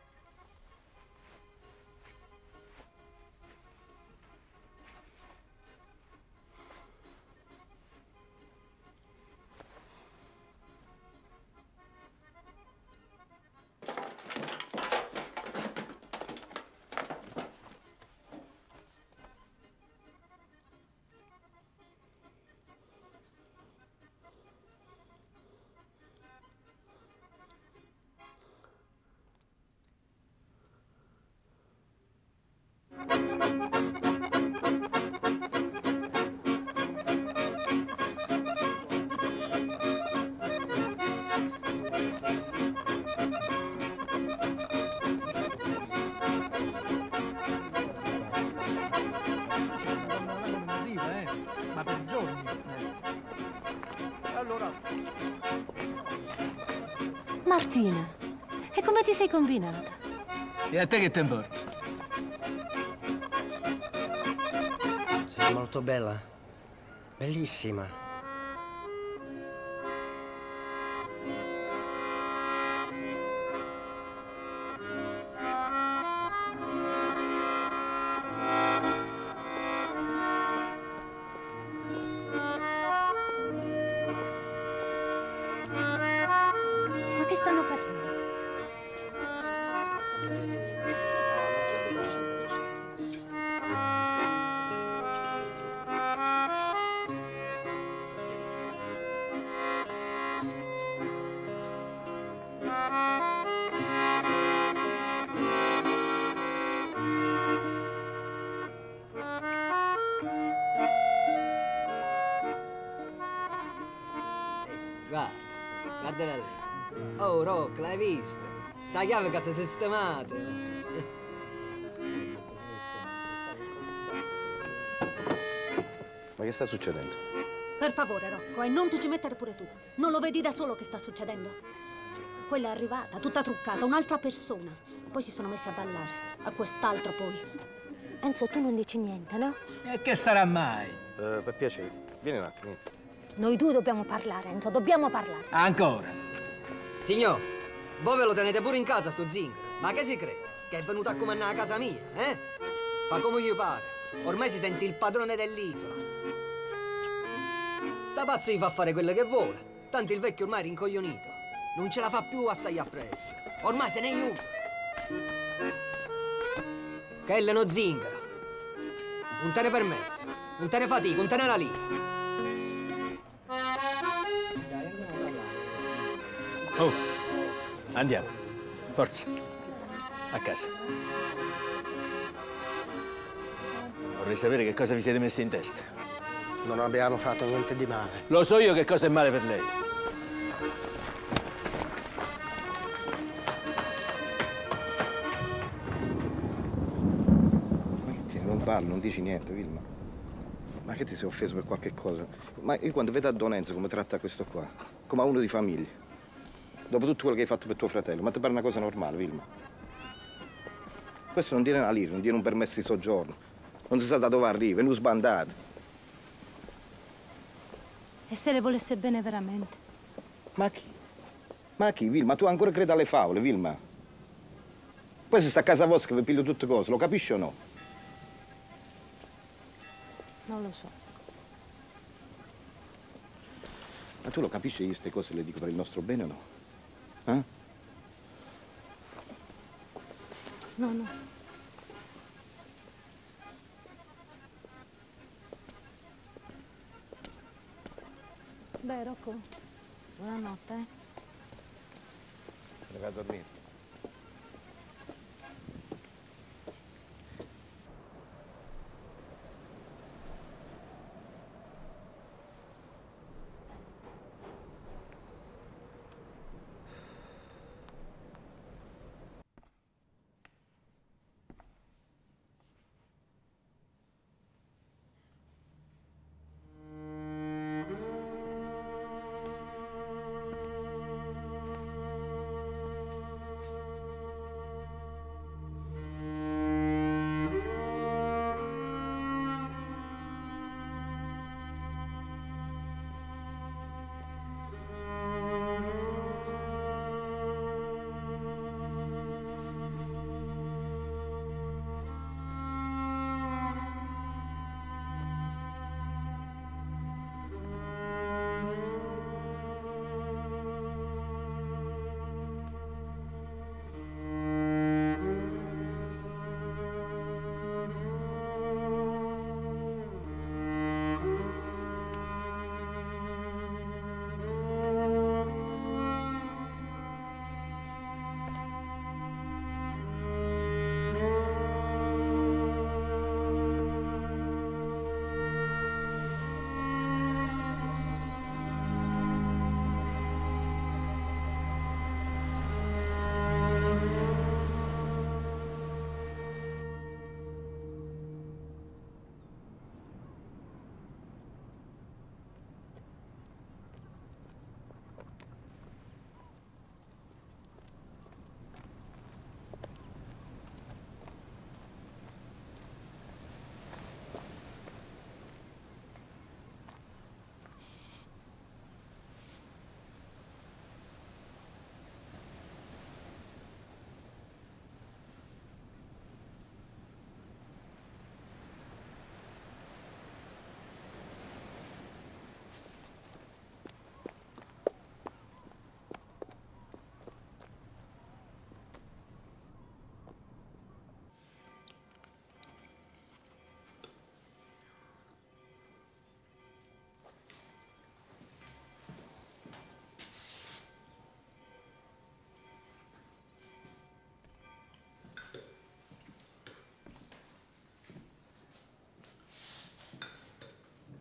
Ma per giorni. Allora. Martina, e come ti sei combinata? E a te che te importa? Sei molto bella. Bellissima. Ma che stanno facendo? Guardala lì. Oh, Rock, l'hai vista? Sta chiave che si è sistemata. Ma che sta succedendo? Per favore, Rocco, e non ti ci mettere pure tu. Non lo vedi da solo che sta succedendo? Quella è arrivata, tutta truccata, un'altra persona. Poi si sono messi a ballare. A quest'altro poi. Enzo, tu non dici niente, no? E che sarà mai? Per piacere, vieni un attimo. Noi due dobbiamo parlare, Enzo, dobbiamo parlare. Ancora? Signor, voi ve lo tenete pure in casa, sto zingaro. Ma che si crede? Che è venuto a comandare a casa mia, eh? Fa come gli pare. Ormai si sente il padrone dell'isola. Sta pazzo gli fa fare quello che vuole. Tanto il vecchio ormai è rincoglionito. Non ce la fa più a stare appresso. Ormai se ne aiuta. Che è l'eno zingaro. Non te ne permesso. Non te ne fatica, non te ne la lì. Oh, andiamo. Forza. A casa. Vorrei sapere che cosa vi siete messi in testa. Non abbiamo fatto niente di male. Lo so io che cosa è male per lei. Ma che ti non parli, non dici niente, Vilma. Ma che ti sei offeso per qualche cosa? Ma io quando vedo a Don Enzo come tratta questo qua, come a uno di famiglia, dopo tutto quello che hai fatto per tuo fratello, ma ti pare una cosa normale, Vilma? Questo non tiene una lira, non tiene un permesso di soggiorno, non si sa da dove arriva, è uno sbandato. E se le volesse bene veramente? Ma chi? Ma chi, Vilma? Tu ancora credi alle favole, Vilma? Poi se sta a casa vostra che vi piglio tutte cose, lo capisci o no? Non lo so. Ma tu lo capisci che io queste cose le dico per il nostro bene o no? Eh? No, no. Beh, Rocco, buonanotte. Ne vai a dormire.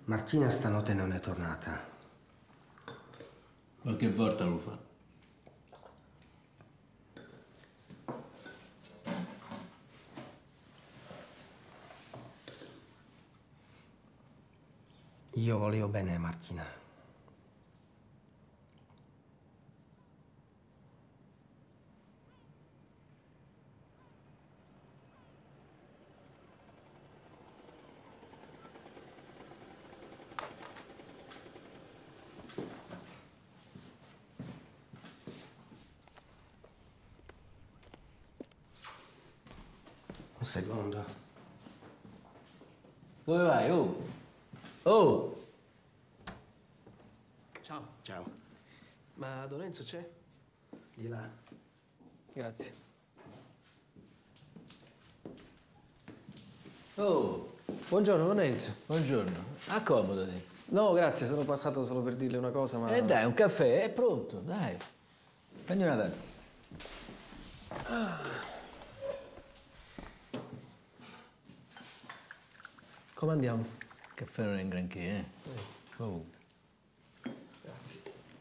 Martina stanotte non è tornata. Qualche volta lo fa. Io volevo bene a Martina. Un secondo. Dove vai? Oh! Oh! Ciao. Ciao. Ma Don Enzo c'è? Di là. Grazie. Oh! Buongiorno, Don Enzo. Buongiorno. Accomodati. No, grazie, sono passato solo per dirle una cosa, ma... Dai, un caffè, è pronto, dai. Prendi una tazza. Come andiamo? Il caffè non è un granché, eh? Oh. Grazie.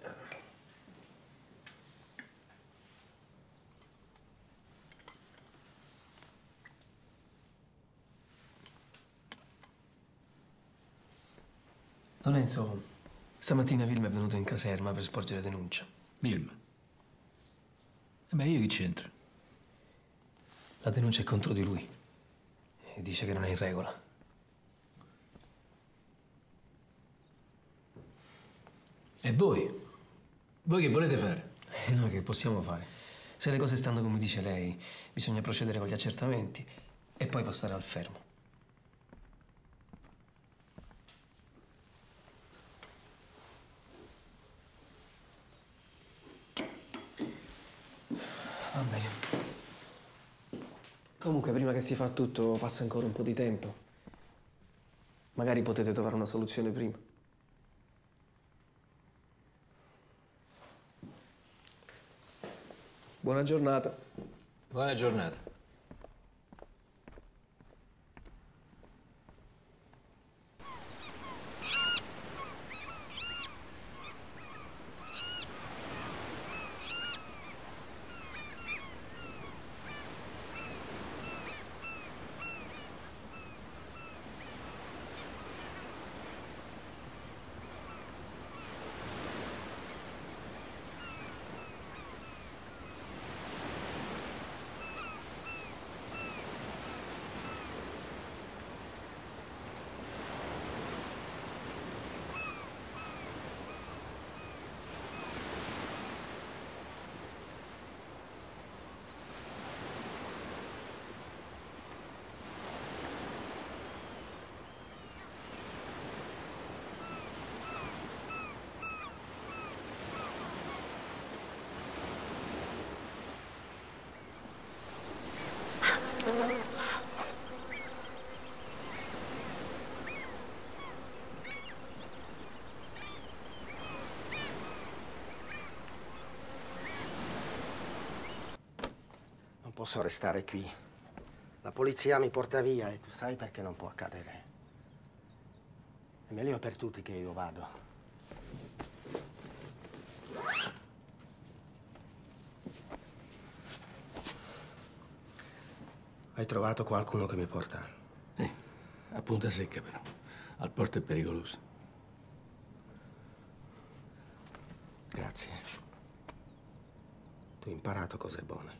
Don Enzo, stamattina Vilma è venuto in caserma per sporgere denuncia. Vilma? Beh, io che c'entro? La denuncia è contro di lui e dice che non è in regola. E voi? Voi che volete fare? E noi che possiamo fare? Se le cose stanno come dice lei, bisogna procedere con gli accertamenti e poi passare al fermo. Va bene. Comunque, prima che si fa tutto, passa ancora un po' di tempo. Magari potete trovare una soluzione prima. Buona giornata. Buona giornata. Non posso restare qui. La polizia mi porta via e tu sai perché non può accadere. È meglio per tutti che io vado. Hai trovato qualcuno che mi porta? A punta secca però. Al porto è pericoloso. Grazie. Tu hai imparato cose buone.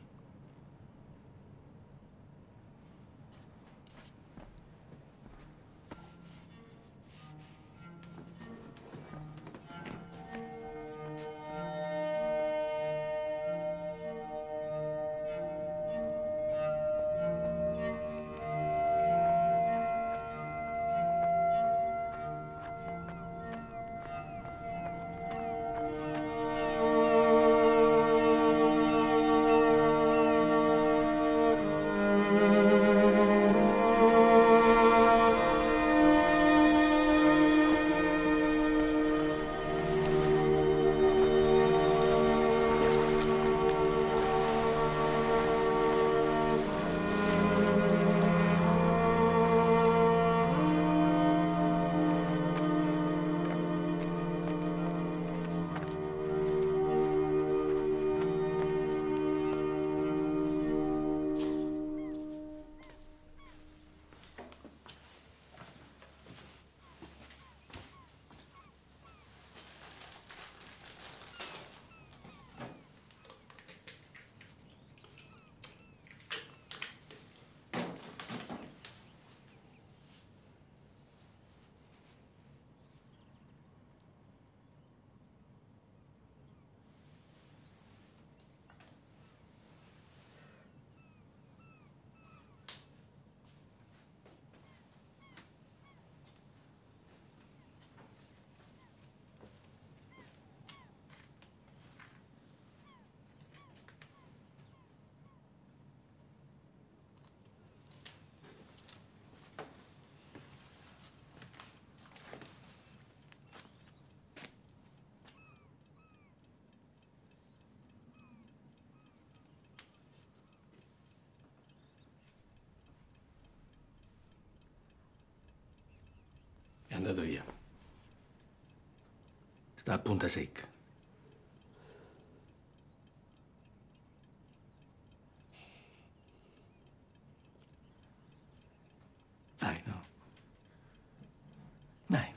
È andato via. Sta a punta secca. Dai, no. Dai.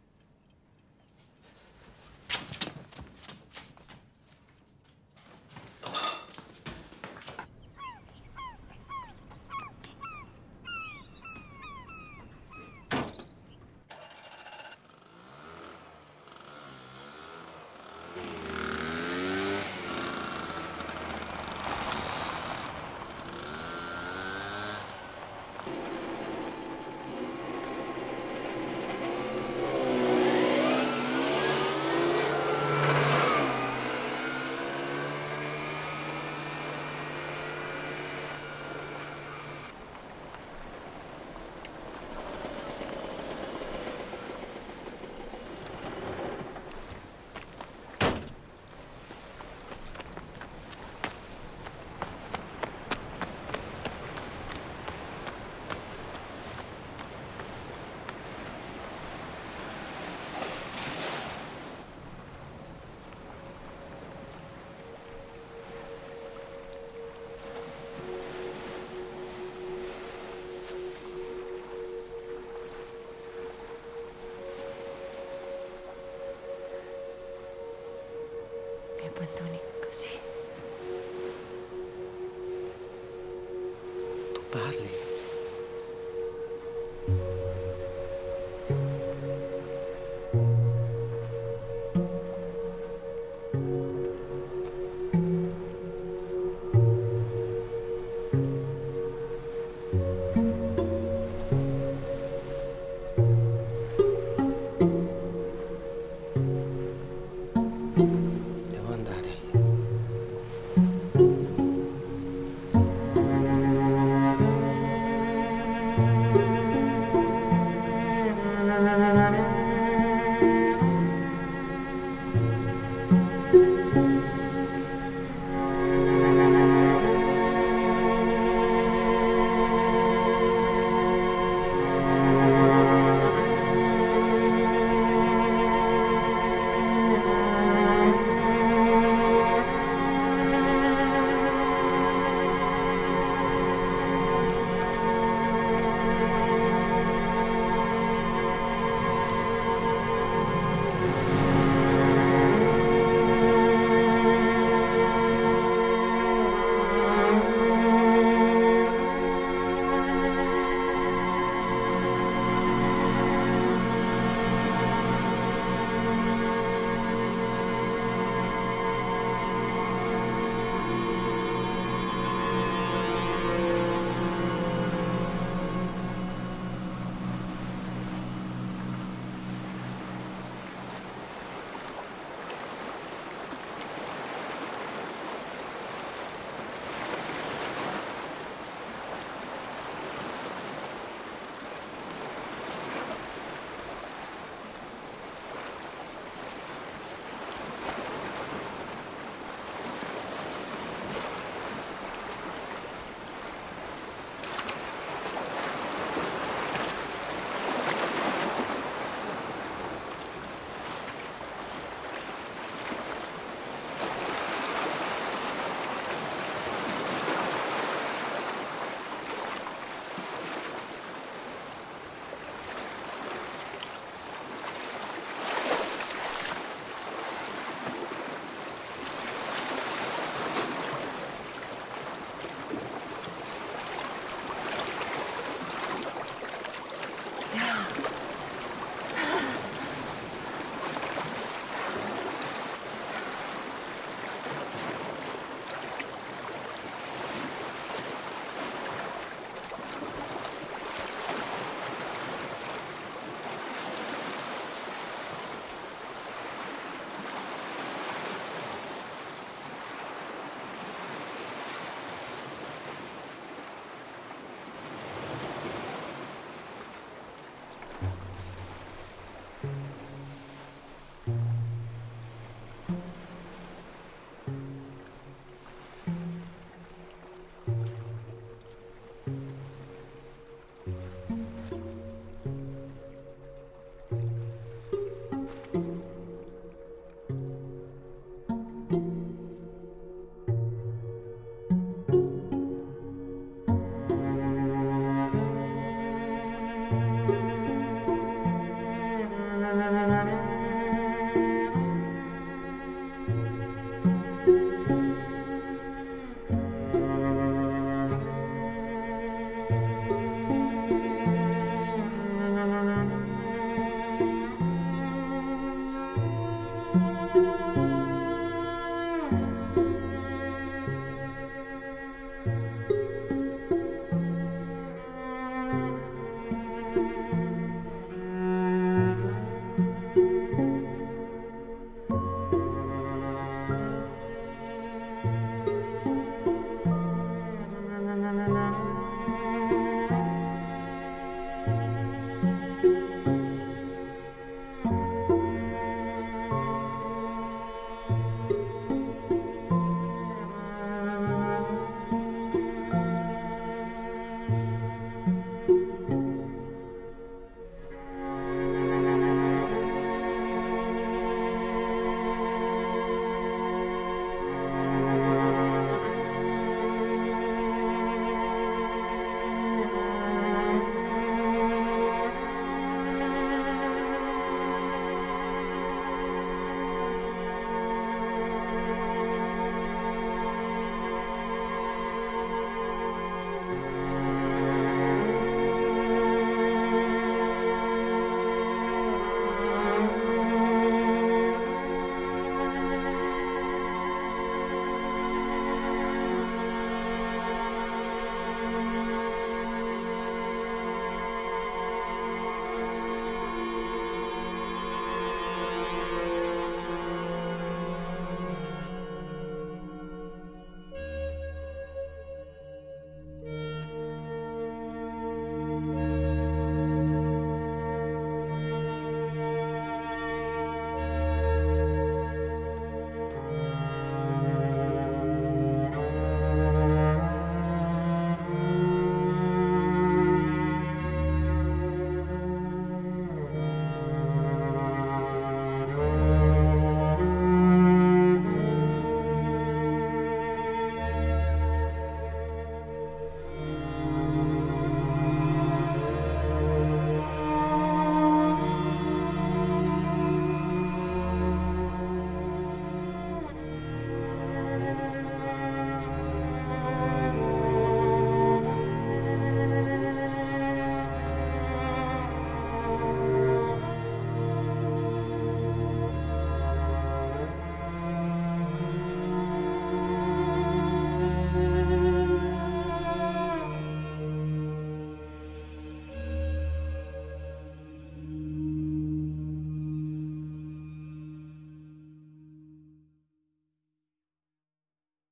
Mi abbandoni così. Tu parli.